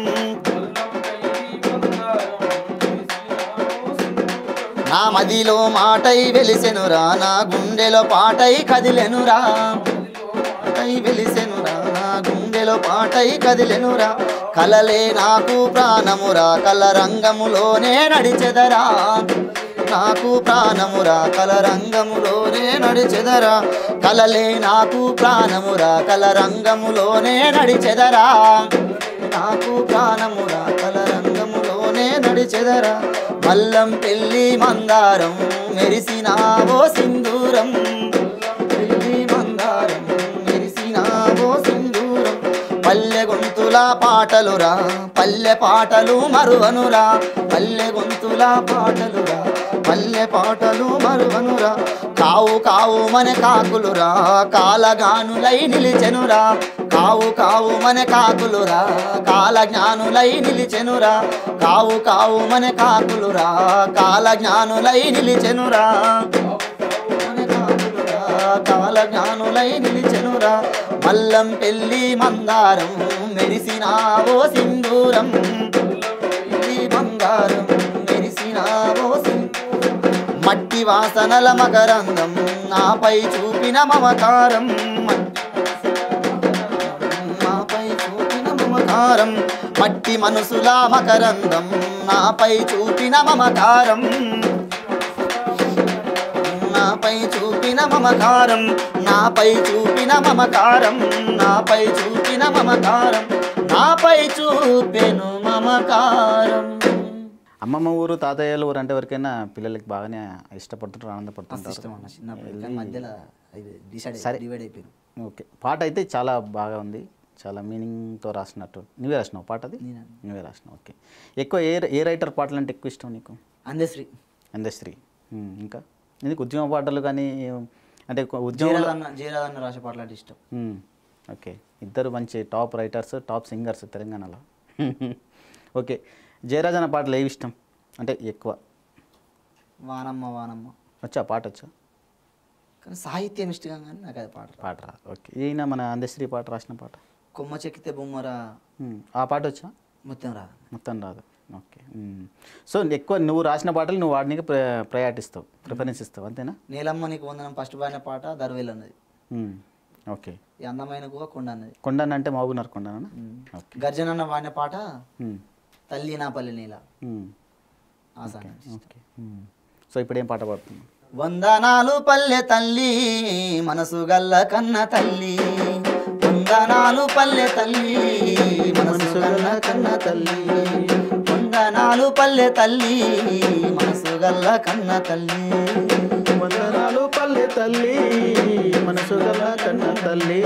నా మదిలో మాటై వెలిసెనురా నా గుండెలో పాటై కదిలెనురా పాటై వెలిసెనురా నా గుండెలో పాటై కదిలెనురా కలలే నాకు ప్రాణమురా కల రంగములోనే నడిచెదరా నాకు ప్రాణమురా కల రంగములోనే నడిచెదరా కలలే నాకు ప్రాణమురా కల రంగములోనే నడిచెదరా నాకు ప్రాణమురా కల రంగములోనే నడిచెదరా మల్లం పెళ్లి మందారం మెరిసినావో సింధూరం పెళ్లి మందారం మెరిసినావో సింధూరం పల్లె గొంతుల పాటలురా పల్లె పాటలు మరువనురా పల్లె గొంతుల పాటలురా పల్లె పాటలు మరువనురా కావు కావు మన కాకులురా కాలగానులై నిలిచెనురా కావు కావు మన కాకులురా కాల జ్ఞానులై నిలిచెనురా కావు కావు మన కాకులురా కాల జ్ఞానులై నిలిచెనురా మన కాకులురా కాల జ్ఞానులై నిలిచెనురా మల్లం పెళ్లి మందారం మెరిసినావో సింధూరం పెళ్లి మందారం మెరిసినావో మట్టి వాసనల మకరందం నాపై చూపిన మమకారం నాపై చూపిన మమకారం మట్టి మనసుల మకరందం నాపై చూపిన మమకారం నాపై చూపిన మమకారం నాపై చూపిన మమకారం నాపై చూపిన మమకారం నాపై చూపెను మమకారం అమ్మమ్మ ఊరు తాతయ్యల ఊరు అంటే ఎవరికైనా పిల్లలకి బాగానే ఇష్టపడుతుంటారు ఆనందపడుతుంటారు మధ్యలో డిసైడ్ సరే డివైడ్ అయిపోయింది. ఓకే పాట అయితే చాలా బాగా ఉంది చాలా మీనింగ్తో రాసినట్టు నువ్వే రాసినావు పాట అది నేనే. నువ్వే రాసినావు ఓకే ఎక్కువ ఏ ఏ రైటర్ పాటలు అంటే ఎక్కువ ఇష్టం నీకు అందశ్రీ అందశ్రీ ఉమ్, ఇంకా ఎందుకు ఉద్యమ పాటలు కానీ అంటే ఉద్యమంలో జయరాధన్న జయరాధన్న రాసే పాటలు అంటే ఇష్టం. ఉమ్, ఓకే ఇద్దరు మంచి టాప్ రైటర్స్ టాప్ సింగర్స్ తెలంగాణలో ఓకే జయరాజన పాటలు ఏవి ఇష్టం అంటే ఎక్కువ వానమ్మ వానమ్మ వచ్చా పాట వచ్చా కానీ సాహిత్యం ఇష్టం కానీ నాకు అది పాట రాదు. పాట రా ఓకే ఈయన మన అందశ్రీ పాట రాసిన పాట కొమ్మ చెక్కితే బొమ్మరా ఉమ్, ఆ పాట వచ్చా మొత్తం రాదు. మొత్తం రాదు ఓకే ఉమ్. సో ఎక్కువ నువ్వు రాసిన పాటలు నువ్వు వాడికి ప్రయాటిస్తావు ప్రిఫరెన్స్ ఇస్తావు అంతేనా నీలమ్మ నీకు వందనం ఫస్ట్ పాడిన పాట దర్వేల్ అన్నది. ఉమ్. ఓకే. ఈ అందమైన గుహ కొండ అన్నది. కొండ అంటే మహబూబ్నగర్ కొండనా? ఓకే. గర్జనన్న వాడిన పాట తల్లి నా పల్లి నీల. ఓకే. సో ఇప్పుడు ఏం పాట పాడుతుంది? వందనాలు పల్లె తల్లి మనసు గల్ల కన్న తల్లి, వందనాలు పల్లె తల్లి మనసు గల్ల కన్న తల్లి, వందనాలు పల్లె తల్లి మనసు గల్ల కన్న తల్లి, వందనాలు పల్లె తల్లి మనసు గల్ల కన్న తల్లి.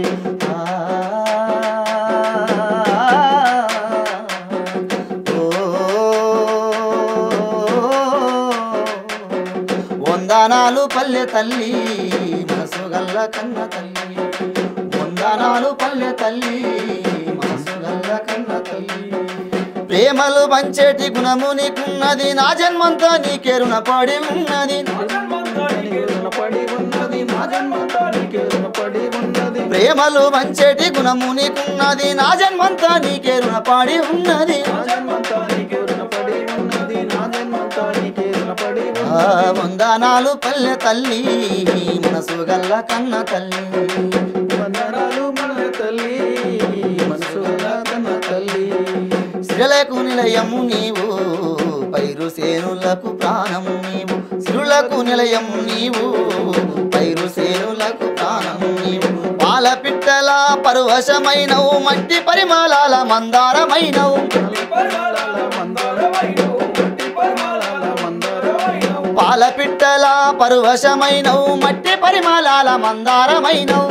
వందనాలు పల్లె తల్లి మనసు గల్ల కన్న తల్లి, వందనాలు పల్లె తల్లి మనసు గల్ల కన్న తల్లి. ప్రేమలు పంచేటి గుణము నీకున్నది, నా జన్మంతా నీకే రుణపడి ఉన్నది, ప్రేమలు పంచేటి గుణము నీకున్నది, నా జన్మంతా నీకే రుణపడి ఉన్నది. వందనాలు పల్లె తల్లి మనసు గల్ల కన్న తల్లి, వందనాలు పల్లె తల్లి మనసు గల్ల కన్న తల్లి. సిరులకు నిలయము నీవు పైరు సేనులకు ప్రాణము నీవు, సిరులకు నిలయము నీవు పైరు సేనులకు ప్రాణము నీవు. పాల పిట్టల పరవశమైనవు, మట్టి పరిమళాల మందారమైనవు, పాల పిట్టల పరవశమైనవు, మట్టి పరిమళాల మందారమైనవు.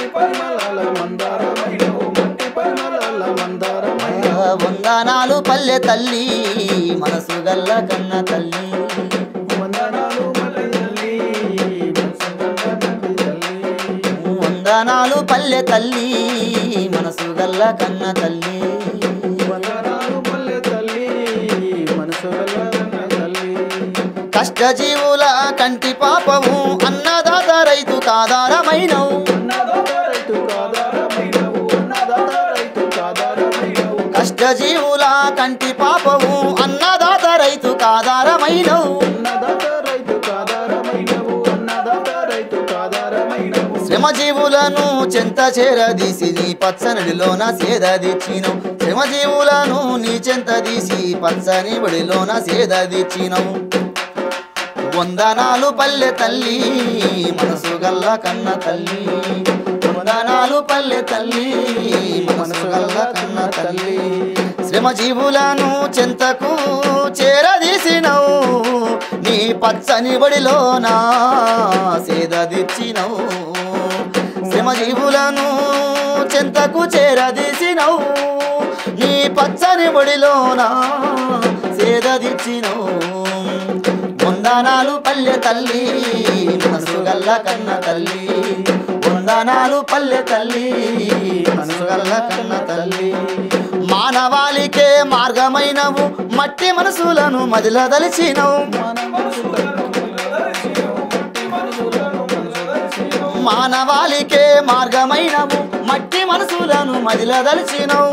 వందనాలు పల్లె తల్లి మనసు గల్ల కన్న తల్లి, వందనాలు పల్లె తల్లి మనసు గల్ల కన్న తల్లి. వందనాలు పల్లె తల్లి మనసు గల్ల కన్న తల్లి, వందనాలు పల్లె తల్లి మనసు గల్ల కన్న తల్లి. కష్టజీవుల కంటి పాపము, అన్నదాత రైతు కాదారమైనవు, కష్టజీవుల కంటి పాపము, అన్నదాత రైతు కాదారమైనవు. శ్రమజీవులను చెంత చేరదీసి నీ పచ్చనిడిలోన సేదదిచ్చినవు, శ్రమజీవులను నీ చెంత తీసి పచ్చని బడిలోన సేదదిచ్చినవు. వందనాలు పల్లె తల్లి మనసు గల్ల కన్న తల్లి, వందనాలు పల్లె తల్లి మనసు గల్ల కన్న తల్లి. శ్రమజీవులను చెంతకు చేరదీసినవు, నీ పచ్చని బడిలోన సేదదిచ్చినవు, శ్రమజీవులను చెంతకు చేరదీసినవు, నీ పచ్చని బడిలోన సేదదిచ్చినవు. వందనాలు పల్లె తల్లి మనసు గల్ల కన్న తల్లి, వందనాలు పల్లె తల్లి మనసు గల్ల కన్న తల్లి. మానవాళికే మార్గమైనవు, మట్టి మనసులను మదిల దలిచినవు, మానవాళికే మార్గమైనవు, మట్టి మనసులను మదిల దలిచినవు,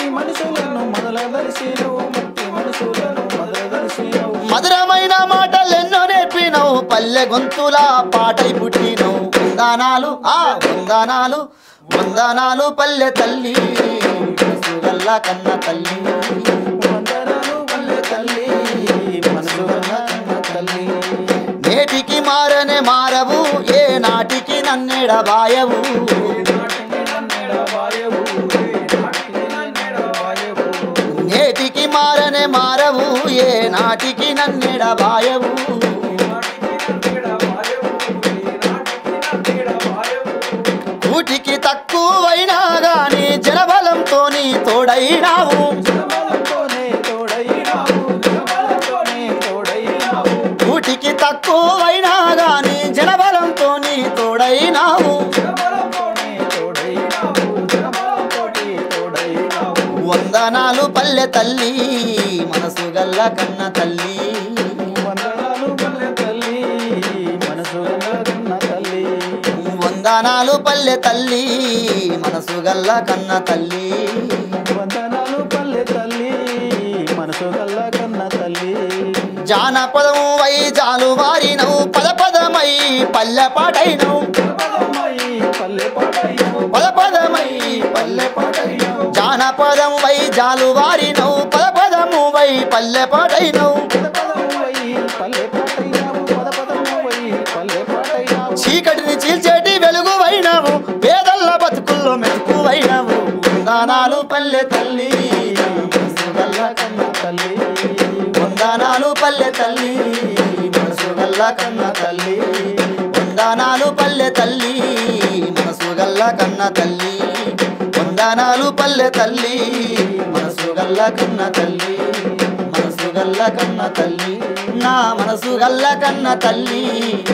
మధురమైన మాటలెన్నో నేర్పినవు, పల్లె గొంతుల పాటై పుట్టినవు. వందనాలు ఆ వందనాలు, వందనాలు పల్లె తల్లి మనసు గల్ల కన్న తల్లి, వందనాలు పల్లె తల్లి మనసు గల్ల కన్న తల్లి. నేటికి మారనే మారవు, ఏ నాటికి నన్నెడబాయవు, నేటికి మారనే మారవు, ఏ నాటికి నన్నెడబాయవు. కూటికి తక్కువైనా గాని జనబలంతో నీ తోడైనావు, కూటికి తక్కువైనా గాని జనబలంతో నీ తోడైనావు. వందనాలు పల్లె తల్లి మనసు గల్ల కన్న తల్లి, వందనాలు పల్లె తల్లి మనసు గల్ల కన్న తల్లి. వందనాలు పల్లె తల్లి మనసు గల్ల కన్న తల్లి, వందనాలు పల్లె తల్లి మనసు గల్ల కన్న తల్లి. జానపదము వై జాలు వారినవు పద పదమై పల్లె పాటైనవు పద పదమై పల్లె పాటైనవు జానపదము వై జాలు వారినవు పద పదము వై పల్లె పాటైనవు చీకటిని చీల్చేటి వెలుగు వైనవు పేదల్ల బతుకుల్లో మెతుకు వైనవు వందనాలు పల్లె తల్లి మనసుగల్ల కన్న తల్లి వందనాలు పల్లె తల్లి మనసుగల్ల కన్న తల్లి వందనాలు పల్లె తల్లి మనసుగల్ల కన్న తల్లి వందనాలు పల్లె తల్లి మనసుగల్ల కన్న తల్లి మనసుగల్ల కన్న తల్లి నా మనసుగల్ల కన్న తల్లి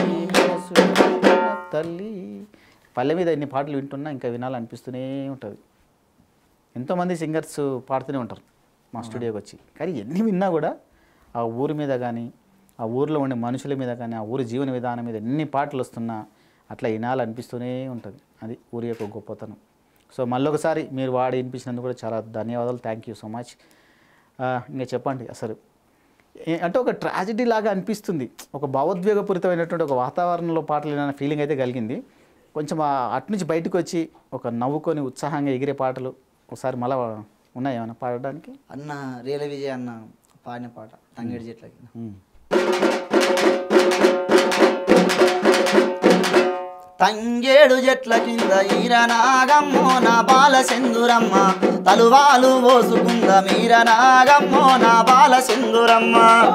తల్లి. పల్లె మీద ఎన్ని పాటలు వింటున్నా ఇంకా వినాలనిపిస్తూనే ఉంటుంది. ఎంతోమంది సింగర్స్ పాడుతూనే ఉంటారు మా స్టూడియోకి వచ్చి, కానీ ఎన్ని విన్నా కూడా ఆ ఊరి మీద కానీ ఆ ఊరిలో ఉండే మనుషుల మీద కానీ ఆ ఊరి జీవన విధానం మీద ఎన్ని పాటలు వస్తున్నా అట్లా వినాలనిపిస్తూనే ఉంటుంది. అది ఊరి యొక్క గొప్పతనం. సో మళ్ళొకసారి మీరు వాడి వినిపించినందుకు కూడా చాలా ధన్యవాదాలు. Thank you so much. ఇంకా చెప్పండి, అసలు అంటే ఒక ట్రాజెడీ లాగా అనిపిస్తుంది, ఒక భావోద్వేగపూరితమైనటువంటి ఒక వాతావరణంలో పాటలు వినే ఫీలింగ్ అయితే కలిగింది. కొంచెం అటు నుంచి బయటకు వచ్చి ఒక నవ్వుకొని ఉత్సాహంగా ఎగిరే పాటలు ఒకసారి మళ్ళా ఉన్నాయి ఏమైనా పాడడానికి? అన్న రియల విజయ్ అన్న పాడిన పాట తంగేడు చెట్లకి. తంగేడు చెట్ల కింద ఈరనాగమ్మో నా బాల సెందురమ్మ తలువాలు పోసుకుంద మీరనాగమ్మో నా బాల సెందురమ్మ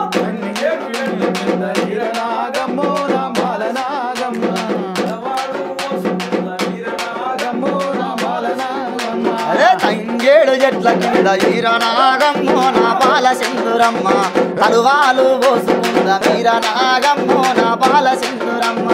అరే తంగేడు చెట్ల కింద ఈరనాగమ్మో నా బాల సెందురమ్మ తలువాలు పోసుకుంద మీరనాగమ్మో నా బాల సెందురమ్మ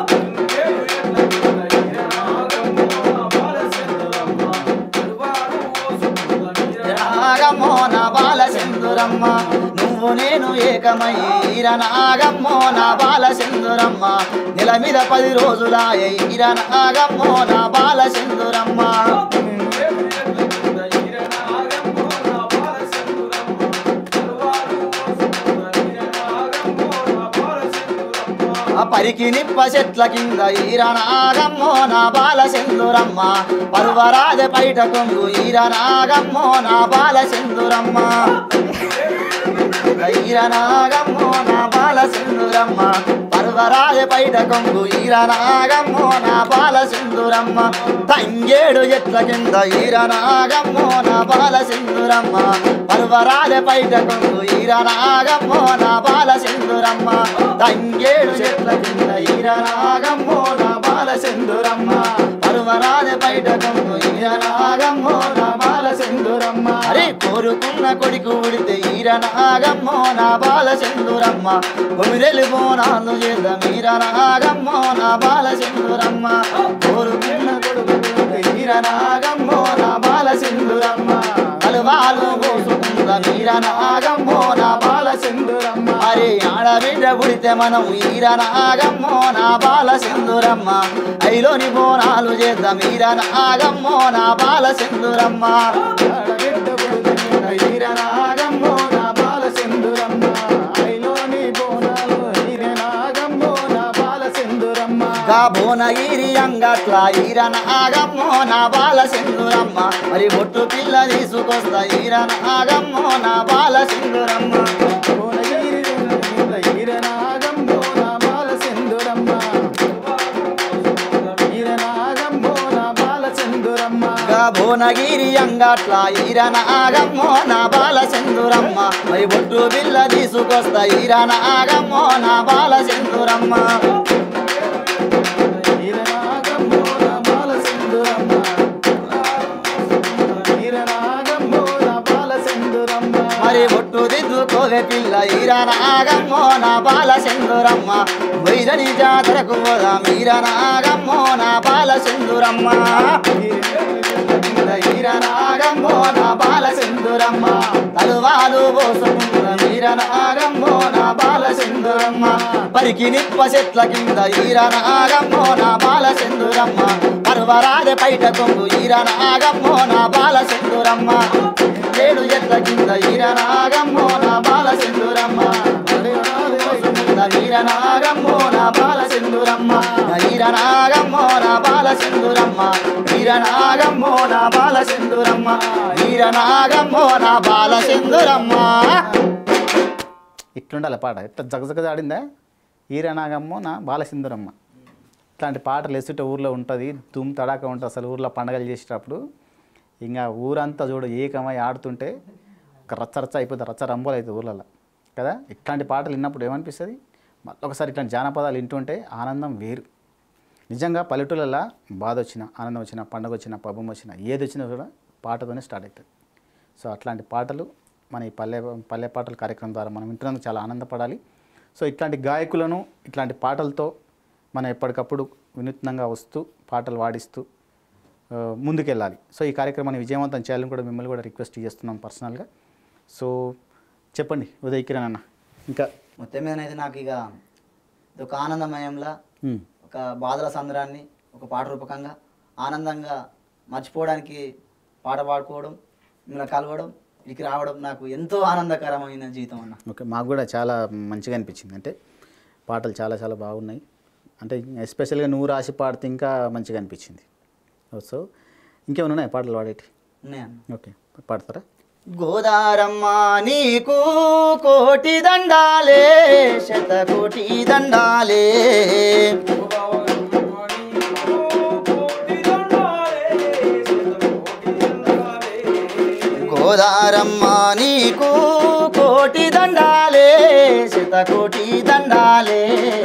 నాగమ్మో నా బాల సెందురమ్మ నువ్వు నేను ఏకమై ఈరనాగమ్మో నా బాల సెందురమ్మ నెల మీద పది రోజులాయ ఈరనాగమ్మో నా బాల సెందురమ్మ పరికి నిప్ప చెట్ల కింద ఈరనాగమ్మో నా బాల సెందురమ్మ పరువరాజ పైట కొంగు ఈరనాగమ్మో నా బాల సెందురమ్మ ఈరనాగమ్మో నా బాల సెందురమ్మ పరువరాజ పైట కొంగు ఈరనాగమ్మో నా బాల సెందురమ్మ తంగేడు చెట్ల కింద ఈరనాగమ్మో నా బాల సెందురమ్మ పరువరాజ పైట కొంగు ఈరనాగమ్మో నా బాల సెందురమ్మ తంగేడు చెట్ల కింద ఈరనాగమ్మో నా బాల సెందురమ్మ పరువరాజ పైట కొంగు ఈరనాగమ్మో నా బాల సెందురమ్మ అరే కోరుకున్న కొడుకు ఉడితే ఈరనాగమ్మో నా బాల సెందురమ్మ కొమిరెలు బోనాలు చేద్దాం ఈరనాగమ్మో నా బాల సెందురమ్మ కోరుకున్న కొడుకు ఉడితే ఈరనాగమ్మో నా బాల సెందురమ్మ కలువాలు పోసుకుంద ఈరనాగమ్మో నా బాల సెందురమ్మ అరే ఆడబిడ్డ పుడితే మనం ఈరనాగమ్మో నా బాల సెందురమ్మ ఐలోని బోనాలు చేద్దాం ఈరనాగమ్మో నా బాల సెందురమ్మ ఈరనాగమ్మో నా బాల సెందురమ్మ ఐలోని బోనాలు ఈరనాగమ్మో నా బాల సెందురమ్మ గా భువనగిరి అంగట్ల ఈరనాగమ్మో నా బాల సెందురమ్మ మరి బొట్టు పిల్ల తీసుకొస్తా ఈరనాగమ్మో నా బాల సెందురమ్మ ఈరనాగమ్మో నా బాల సెందురమ్మ ఈరనాగమ్మో నా బాల సెందురమ్మ గా భువనగిరి అంగట్ల ఈరనాగమ్మో నా బాల సెందురమ్మ మరి బొట్టు పిల్ల తీసుకొస్తా ఈరనాగమ్మో నా బాల సెందురమ్మ ఈరనాగమ్మో నా బాల సెందురమ్మ ఈరనాగమ్మో నా బాల సెందురమ్మ మరి బొట్టు దిద్దుకోవే పిల్ల ఈరనాగమ్మో నా బాల సెందురమ్మ వైరని జాతరకు పోదాం ఈరనాగమ్మో నా బాల సెందురమ్మ ఈరనాగమ్మో నా బాల సెందురమ్మ తలువాలు పోసుకుందాం ఈరనాగమ్మో నా బాల సెందురమ్మ పరికి నిప్ప చెట్ల కింద ఈరనాగమ్మో నా బాల సెందురమ్మ పర్వరాజ పైట కొంగు ఈరనాగమ్మో నా బాల సెందురమ్మ ఏడు చెట్ల కింద ఈరనాగమ్మో నా బాల సెందురమ్మ ఈరనాగమ్మో నా బాల సింధూరమ్మ ఈరనాగమ్మో నా బాల సింధూరమ్మ ఈరనాగమ్మో నా బాల సింధూరమ్మ ఈరనాగమ్మో నా బాల సింధూరమ్మ. ఇట్లుండాలి పాట. ఎట్లా జగజగ ఆడిందా ఈరనాగమ్మో నా బాల సింధూరమ్మ. ఇట్లాంటి పాటలు వేస్తుంటే ఊర్లో ఉంటుంది, దుమ్ తడాక ఉంటుంది. అసలు ఊర్లో పండగలు చేసేటప్పుడు ఇంకా ఊరంతా చూడు ఏకమై ఆడుతుంటే ఒక రచ్చ రచ్చ అయిపోతుంది, రచ్చ రంబోలు అవుతుంది ఊర్లలో కదా. ఇట్లాంటి పాటలు విన్నప్పుడు ఏమనిపిస్తుంది, మళ్ళీ ఒకసారి ఇట్లాంటి జానపదాలు వింటుంటే ఆనందం వేరు. నిజంగా పల్లెటూళ్ళల్లో బాధ వచ్చినా, ఆనందం వచ్చినా, పండుగ వచ్చినా, పబ్బం వచ్చినా, ఏది వచ్చినా కూడా పాటతోనే స్టార్ట్ అవుతుంది. సో అట్లాంటి పాటలు మన ఈ పల్లె పల్లె పాటల కార్యక్రమం ద్వారా మనం వింటున్నందుకు చాలా ఆనందపడాలి. సో ఇట్లాంటి గాయకులను ఇట్లాంటి పాటలతో మనం ఎప్పటికప్పుడు వినూత్నంగా వస్తూ పాటలు వాడిస్తూ ముందుకెళ్ళాలి. సో ఈ కార్యక్రమాన్ని విజయవంతం చేయాలని కూడా మిమ్మల్ని కూడా రిక్వెస్ట్ చేస్తున్నాం పర్సనల్గా. సో చెప్పండి ఉదయ్ కిరణ్ అన్న. ఇంకా మొత్తం మీదనైతే నాకు ఇక ఒక ఆనందమయంలా ఒక బాధల సంద్రాన్ని ఒక పాట రూపకంగా ఆనందంగా మర్చిపోవడానికి పాట పాడుకోవడం, మిమ్మల్ని కలవడం, ఇక్కడికి రావడం నాకు ఎంతో ఆనందకరమైన జీవితం అన్న. ఓకే, మాకు కూడా చాలా మంచిగా అనిపించింది. అంటే పాటలు చాలా చాలా బాగున్నాయి. అంటే ఎస్పెషల్గా నువ్వు రాసి పాడితే ఇంకా మంచిగా అనిపించింది. సో ఇంకేమైనా ఉన్నాయి పాటలు పాడేటి? ఉన్నాయన్న. ఓకే, పాడతారా? గోదారమ్మ నీకు కోటి దండాలే, శతకోటి దండాలే, గోదారమ్మ నీకు కోటి దండాలే, శతకోటి దండాలే,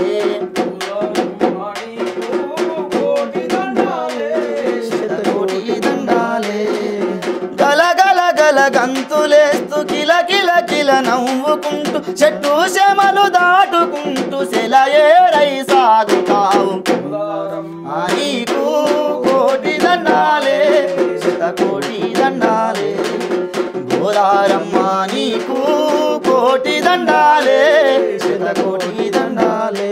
శతకోటి దండాలే. గలగల గల గంతులేస్తూ కిల కిల కిల నవ్వుకుంటూ చెట్టు శమలు దాటుకుంటూ సెలయేరై సాగుతావు. నీకు కోటి దండాలే, శతకోటి దండాలే, గోదారమ్మ నీకు కోటి దండాలే, శతకోటి దండాలే.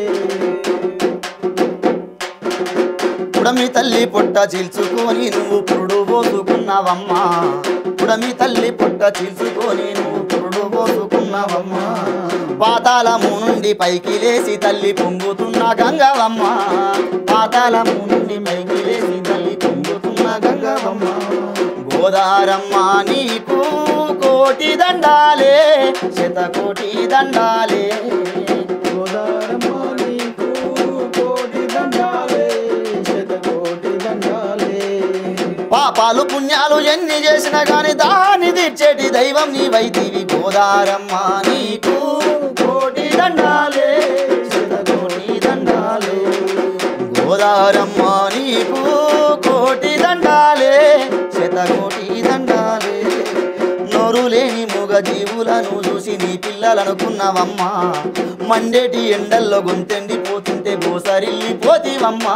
పుడమి తల్లి పొట్ట చీల్చుకొని నువ్వు పురుడు పోసుకున్నావమ్మా, పుడమి తల్లి పొట్ట చీల్చుకొని నువ్వు పురుడు పోసుకున్నావమ్మా. పాతాళము నుండి పైకి లేసి తల్లి పొంగుతున్న గంగవమ్మ, పాతాళము నుండి పైకి లేసి తల్లి పొంగుతున్న గంగవమ్మ. గోదారమ్మ నీకు కోటి దండాలే, శతకోటి దండాలే, గోదారమ్మ నీకు కోటి దండాలే, శతకోటి దండాలే. పాపాలు పుణ్యాలు ఎన్ని చేసినా గాని దాని తీర్చేటి దైవం నీవైతివి. గోదారమ్మ నీకు కోటి దండాలే, శతకోటి దండాలే, గోదారమ్మ నీకు కోటి దండాలే, శతకోటి దండాలే. నోరు లేని మూగ జీవులను చూసి నీ పిల్లలనుకున్నావమ్మా, మండేటి ఎండల్లో గొంతెండి పోతుంటే గోసరిల్లిపోతీవమ్మా,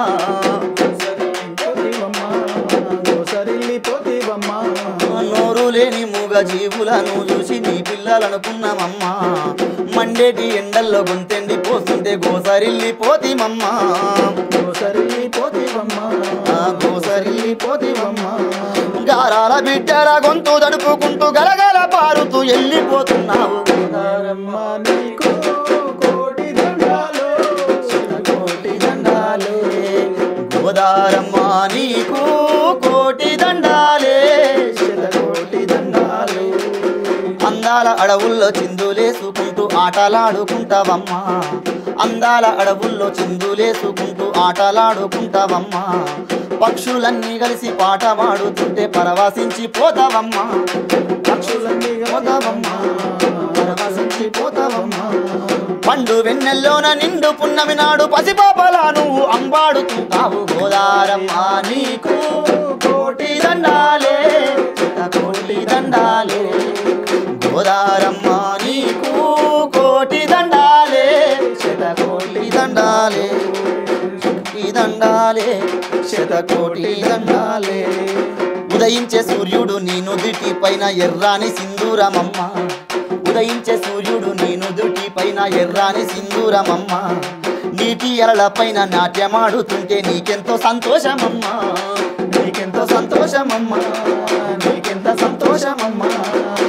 నోరు లేని మూగ జీవులను చూసి నీ పిల్లలనుకున్నామమ్మా, మండేటి ఎండల్లో గొంతెండి పోతుంటే గోసరిల్లిపోతీమమ్మా, గోసరిల్లిపోతీవమ్మా, గోసరిల్లిపోతీవమ్మా. గారాల బిడ్డల గొంతు దడుపుకుంటూ గలగల పారుతూ వెళ్ళిపోతున్నావు. గోదారమ్మ నీకు కోటి దండాలే, శతకోటి దండాలే, గోదారమ్మ నీకు కోటి దండాలే, శతకోటి దండాలే. అందాల అడవుల్లో చిందులేసుకుంటూ ఆటలాడుకుంటావమ్మా, అందాల అడవుల్లో చిందులేసుకుంటూ ఆటలాడుకుంటావమ్మా. పక్షులన్నీ కలిసి పాట పాడుతుంటే పరవశించి పోతావమ్మా, పక్షులన్నీ పోతావమ్మా, పరవశించి పోతావమ్మా. పండు వెన్నెల్లోన నిండు పున్నమి నాడు పసిపాపలా నువ్వు అంబాడుతుంటావు. గోదారమ్మ నీకు కోటి దండాలే, శతకోటి దండాలే, గోదారమ్మ నీకు కోటి దండాలే, శతకోటి దండాలే, దండాలే, శతకోటి దండాలే. ఉదయించే సూర్యుడు నీ నుదుటి పైన ఎర్రాని సింధూరమమ్మ, ఉదయించే సూర్యుడు నీ నుదుటి పైన ఎర్రాని సింధూరమమ్మ. నీటి ఎరల పైన నాట్యమాడుతుంటే నీకెంతో సంతోషమమ్మా, నీకెంతో సంతోషమమ్మా, నీకెంత సంతోషమమ్మా.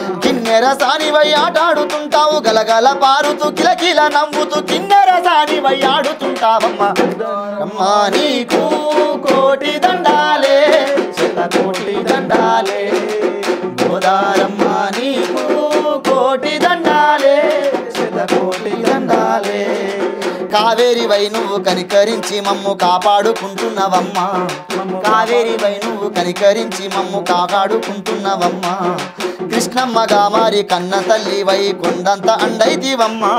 కిన్నెర సానివై ఆటాడుతుంటావు గలగల పారుతూ కిలకిల నవ్వుతూ కిన్నెర సానివై ఆడుతుంటావమ్మా అమ్మా నీకు కోటి దండాలే శత కోటి దండాలే గోదారమ్మ నీకు కోటి దండాలే శత కోటి దండాలే కావేరి వై నువ్వు కనికరించి మమ్ము కాపాడుకుంటున్నవమ్మా కావేరి వై నువ్వు కనికరించి మమ్ము కాపాడుకుంటున్నవమ్మా కృష్ణమ్మగా మారి కన్న తల్లి వై కొండంత అండైతివమ్మా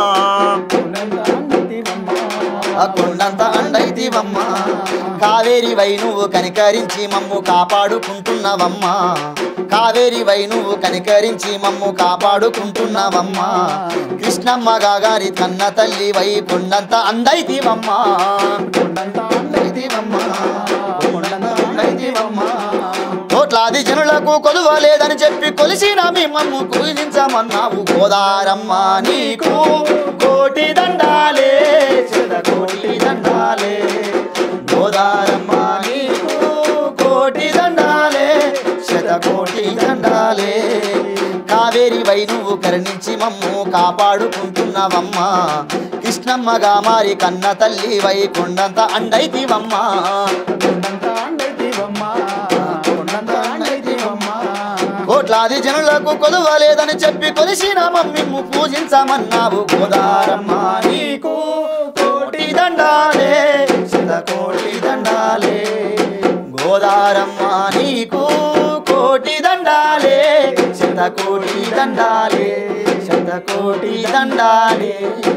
కొండంత అండైతివమ్మా కావేరి వై నువ్వు కనికరించి మమ్ము కాపాడుకుంటున్నవమ్మా కావేరి వై నువ్వు కనికరించి మమ్ము కాపాడుకుంటున్నావమ్మా కృష్ణమ్మగా గారి కన్న తల్లి వై కొండంత అండైతివమ్మా కొండంత అండైతివమ్మా కొండంత అండైతివమ్మా కోట్లాది జనులకు కొలువలేదని చెప్పి కొలిసిన మీ మమ్ము పూజించమన్నావు గోదారమ్మ నీకు కోటి దండాలే శత కోటి దండాలే గోదారమ్మ నీకు కోటి దండాలే శత కోటి దండాలే కావేరి వై నువ్వు కరుణించి మమ్ము కాపాడుకుంటున్నావమ్మా కృష్ణమ్మగా మారి కన్న తల్లి వై కొండంత అండైతివమ్మా కొండంత అండైతివమ్మా కొండంత అండైతివమ్మా కోట్లాది జనులకు కొలువలేదని చెప్పి కొలిసిన మమ్మిమ్ము పూజించమన్నావు గోదారమ్మ నీకు కోటి దండాలే శత కోటి దండాలే గోదారమ్మ నీకు కోటి దండాలే శత కోటి దండాలే శత కోటి దండాలే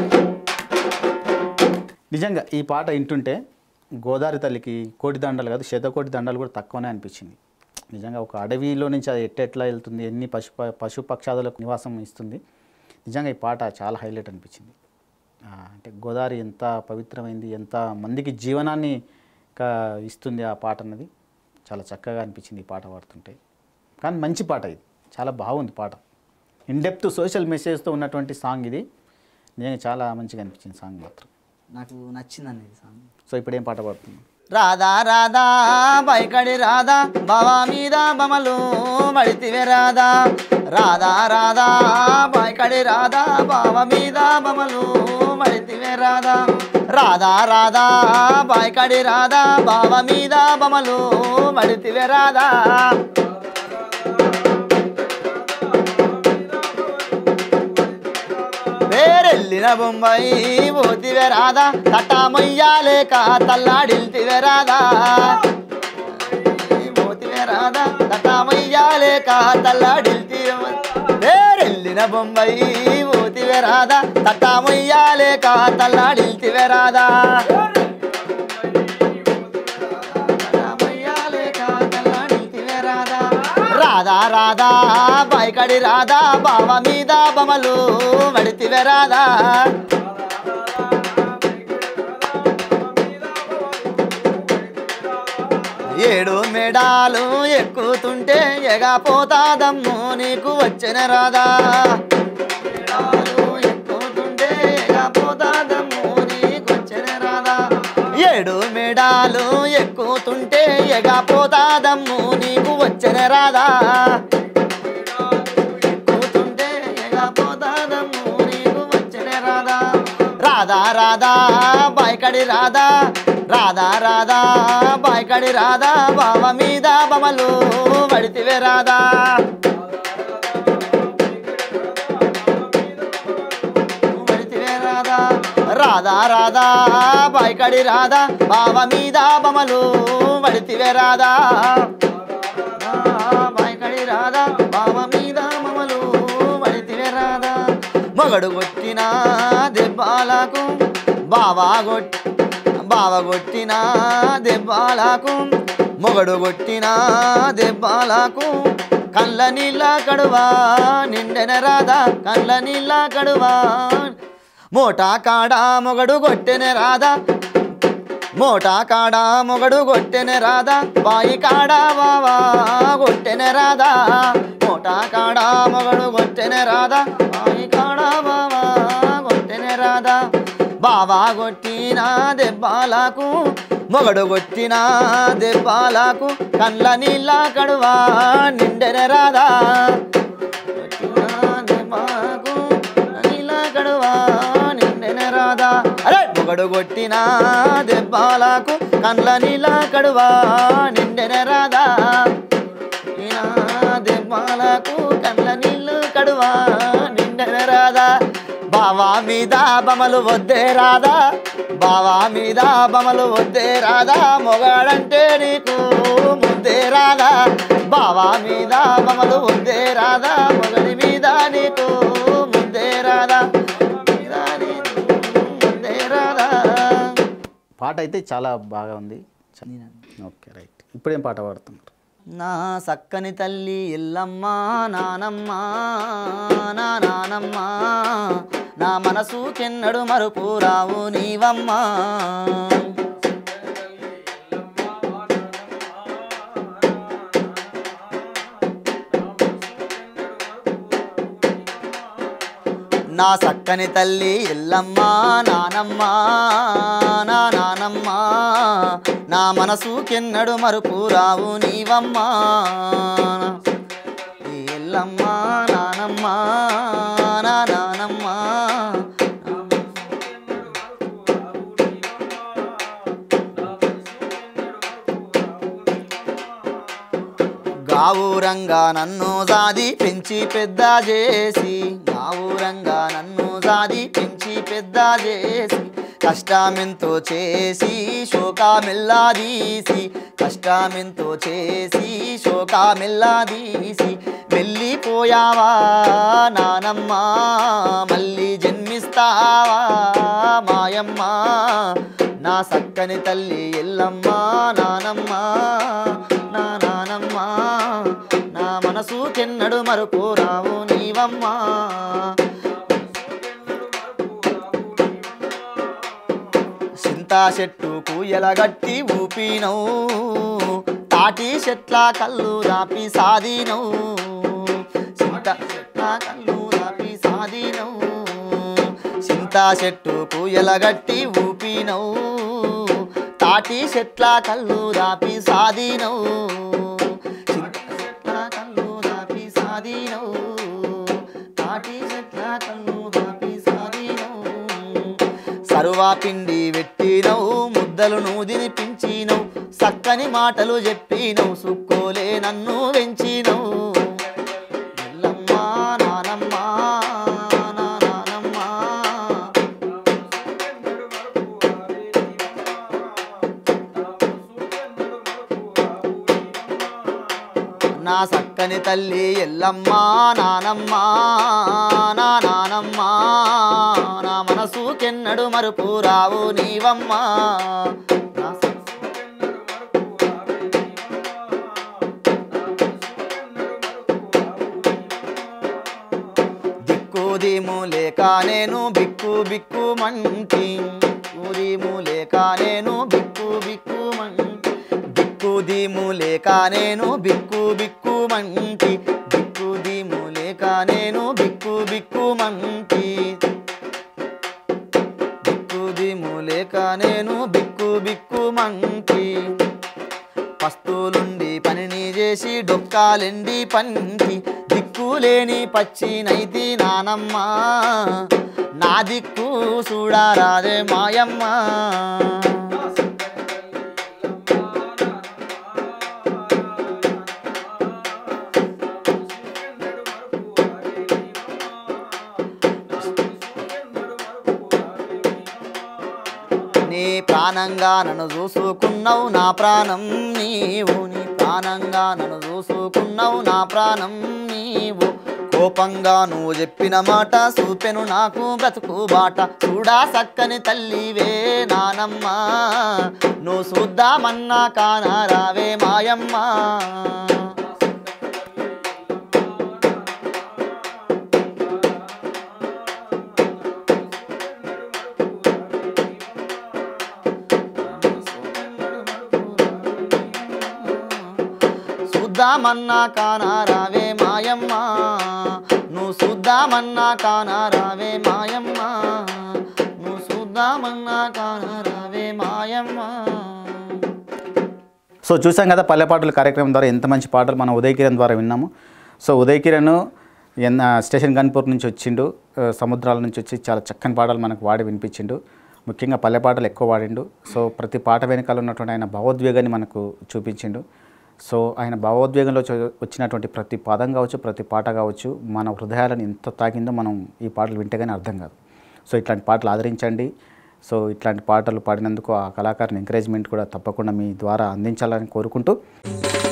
నిజంగా ఈ పాట వింటుంటే గోదావరి తల్లికి కోటి దండాలు కాదు శతకోటి దండాలు కూడా తక్కువనే అనిపించింది. నిజంగా ఒక అడవిలో నుంచి అది ఎట్టెట్లా వెళ్తుంది, ఎన్ని పశు పశు పక్షాదులకు నివాసం ఇస్తుంది. నిజంగా ఈ పాట చాలా హైలైట్ అనిపించింది. అంటే గోదావరి ఎంత పవిత్రమైంది, ఎంత మందికి జీవనాన్ని ఇస్తుంది ఆ పాట అన్నది చాలా చక్కగా అనిపించింది ఈ పాట పాడుతుంటే. కానీ మంచి పాట ఇది, చాలా బాగుంది పాట. ఇన్డెప్త్ సోషల్ మెసేజ్తో ఉన్నటువంటి సాంగ్ ఇది. నిజంగా చాలా మంచిగా అనిపించింది సాంగ్, మాత్రం నాకు నచ్చిందండి ఈ సాంగ్. సో ఇప్పుడు ఏం పాట పాడుతుంది? రాధా రాధా బైకడి రాధా బావా మీద బమలు మడితివే రాధా రాధా రాధా బైకడి రాధా బావ మీద బమలు మడితివే రాధా రాధా రాధా బైకడి రాధా బావ మీద బమలు మడితివే రాధా పేరెళ్ళిన బొంబాయి పోతివే రాధా తటామయ్యాలేక తల్లాడిల్తివే రాధా పోతివే రాధా తటామయ్యాలేక తల్లాడిల్తివే పేరెళ్ళిన బొంబాయి పోతివే రాధా తటామయ్యాలేక తల్లాడిల్తివే రాధా రాధా రాధా బైకడి రాధా బావ మీద బమలు మడితివే రాధా ఏడు మేడాలు ఎక్కుతుంటే ఎగపోతాదమ్ము నీకు వచ్చిన రాధా ఎక్కుతుంటే ఎగపోతాదమ్ము నీకు వచ్చిన రాధా ఏడు మేడాలు ఎక్కుతుంటే ఎగపోతాదమ్ము నీకు వచ్చిన రాధా ఎక్కుతుంటే ఎగపోతాదమ్ము నీకు వచ్చిన రాధా రాధా రాధా బైకడి రాధా రాధా రాధా బైకడి రాధా బావ మీద బమలు మడితివే రాధా మడితివే రాధా రాధా రాధా బైకడి రాధా బావ మీద బమలు మడితివే రాధా బైకడి రాధా బావ మీద బమలు మడితివే రాధా మొగడు కొట్టిన దెబ్బలకు బావా కొట్టి బావ కొట్టిన దెబ్బలకు మొగడు కొట్టిన దెబ్బలకు కళ్ళ నీళ్ళ కడువా నిండెన రాధా కళ్ళ నీళ్ళ కడువా మోటా కాడ మొగడు కొట్టెన రాధా మోటా కాడ మొగడు కొట్టెన రాధా బాయి కాడ బావా కొట్టెన రాధా మోటా కాడ మొగడు కొట్టెన రాధా బాయి కాడ బావా కొట్టెన రాధా బావా కొట్టిన దెబ్బలకు మొగడు కొట్టిన దెబ్బలకు కళ్ళ నీళ్ళ కడువా నిండెన రాధా కొట్టిన రాదా అరే మొగడు కొట్టిన దెబ్బలకు కండ్ల నీళ్ళ కడువా నిండెన రాదా ఈనా దెబ్బలకు కండ్ల నీళ్ళు కడువా నిండెన రాదా బావా మీద బమలు వద్దే రాదా బావా మీద బమలు వద్దే రాదా మొగాడంటే నీకు ముద్దే రాదా బావా మీద బమలు వద్దే రాదా మొగడి మీద నీకు ముద్దే రాదా ముద్దే రాదా. పాట అయితే చాలా బాగా ఉంది. Okay right. ఇప్పుడేం పాట పాడుతున్నారు? నా సక్కని తల్లి ఎల్లమ్మ నానమ్మ నా నానమ్మ నా మనసు కెన్నడు మరుపు రావు నీవమ్మ నా సక్కని తల్లి ఎల్లమ్మ నానమ్మ నా నానమ్మ నా మనసు కెన్నడు మరుపు రావు నీవమ్మ ఎల్లమ్మ నానమ్మ నా నానమ్మ గావురంగా నన్ను జాది పెంచి పెద్ద చేసి గావురంగా నన్ను జాది పెంచి పెద్ద చేసి కష్టమెంతో చేసి శోకమెల్లాదీసి కష్టమెంతో చేసి శోకమెల్లాదీసి వెళ్ళిపోయావా నానమ్మ మళ్ళీ జన్మిస్తావా మాయమ్మ నా సక్కని తల్లి ఎల్లమ్మ నానమ్మ నా నానమ్మ నా మనసు కెన్నడు మరుపు రావు నీవమ్మ చింతా చెట్టుకు ఎలగట్టి ఊపినవు తాటి చెట్ల కళ్ళు దాపి సాదినవు చింతా చెట్ల కళ్ళు దాపి సాదినవు చింతా చెట్టుకు ఎలగట్టి ఊపినవు తాటి చెట్ల కళ్ళు దాపి సాదినవు చింతా చెట్ల కళ్ళు దాపి సాదినవు తాటి చెట్ల కళ్ళు దాపి సాదినవు సరువా పిండి పెట్టినవు ముద్దలు నువ్వు తినిపించినవు చక్కని మాటలు చెప్పినవు సుక్కోలే నన్ను వెంచినవు ఎల్లమ్మ నానమ్మ నా నానమ్మ నా సక్కని తల్లి ఎల్లమ్మ నానమ్మ నా నానమ్మ నా మనసు కెన్నడు మరుపు రావు నీవమ్మ దిక్కుదీము లేక నేను బిక్కు బిక్కు మంటి దిక్కుదీము లేక నేను బిక్కు బిక్కు మంటి దిక్కుదీము లేక నేను బిక్కు బిక్కు మంటి దిక్కుదీము లేక నేను బిక్కు బిక్కు మంటి దిక్కుదీము లేక నేను బిక్కు బిక్కు మంటి పస్తులుండి పనిని చేసి డొక్కాలెండి పంటి దిక్కులేని పచ్చినైతి నానమ్మ నా దిక్కు చూడారాదే మాయమ్మ నీ ప్రాణంగా నన్ను చూసుకున్నావు నా ప్రాణం నీవు నీ ప్రాణంగా నన్ను చూసుకున్నావు నా ప్రాణం నీవు కోపంగా నువ్వు చెప్పిన మాట చూపెను నాకు బ్రతుకు బాట చూడా సక్కని తల్లివే నానమ్మ నువ్వు చూద్దామన్నా కానా రావే మాయమ్మ చూద్దామన్నా కానా రావే మాయమ్మ నువ్వు చూద్దామన్నా కానా రావే మాయమ్మ నువ్వు చూద్దామన్నా కానా రావే మాయమ్మ. సో చూసాం కదా పల్లె పాటల కార్యక్రమం ద్వారా ఎంత మంచి పాటలు మనం ఉదయకిరణ్ ద్వారా విన్నాము. సో ఉదయకిరణ్ ఎన్న స్టేషన్ గన్పూర్ నుంచి వచ్చిండు, సముద్రాల నుంచి వచ్చి చాలా చక్కని పాటలు మనకు వాడి వినిపించిండు. ముఖ్యంగా పల్లె పాటలు ఎక్కువ వాడిండు. సో ప్రతి పాట వెనకాల ఉన్నటువంటి ఆయన భావోద్వేగాన్ని మనకు చూపించిండు. సో ఆయన భావోద్వేగంలో వచ్చినటువంటి ప్రతి పదం కావచ్చు, ప్రతి పాట కావచ్చు, మన హృదయాలను ఎంత తాకిందో మనం ఈ పాటలు వింటేగానే అర్థం కాదు. సో ఇట్లాంటి పాటలు ఆదరించండి. సో ఇట్లాంటి పాటలు పాడినందుకు ఆ కళాకారుని ఎంకరేజ్మెంట్ కూడా తప్పకుండా మీ ద్వారా అందించాలని కోరుకుంటూ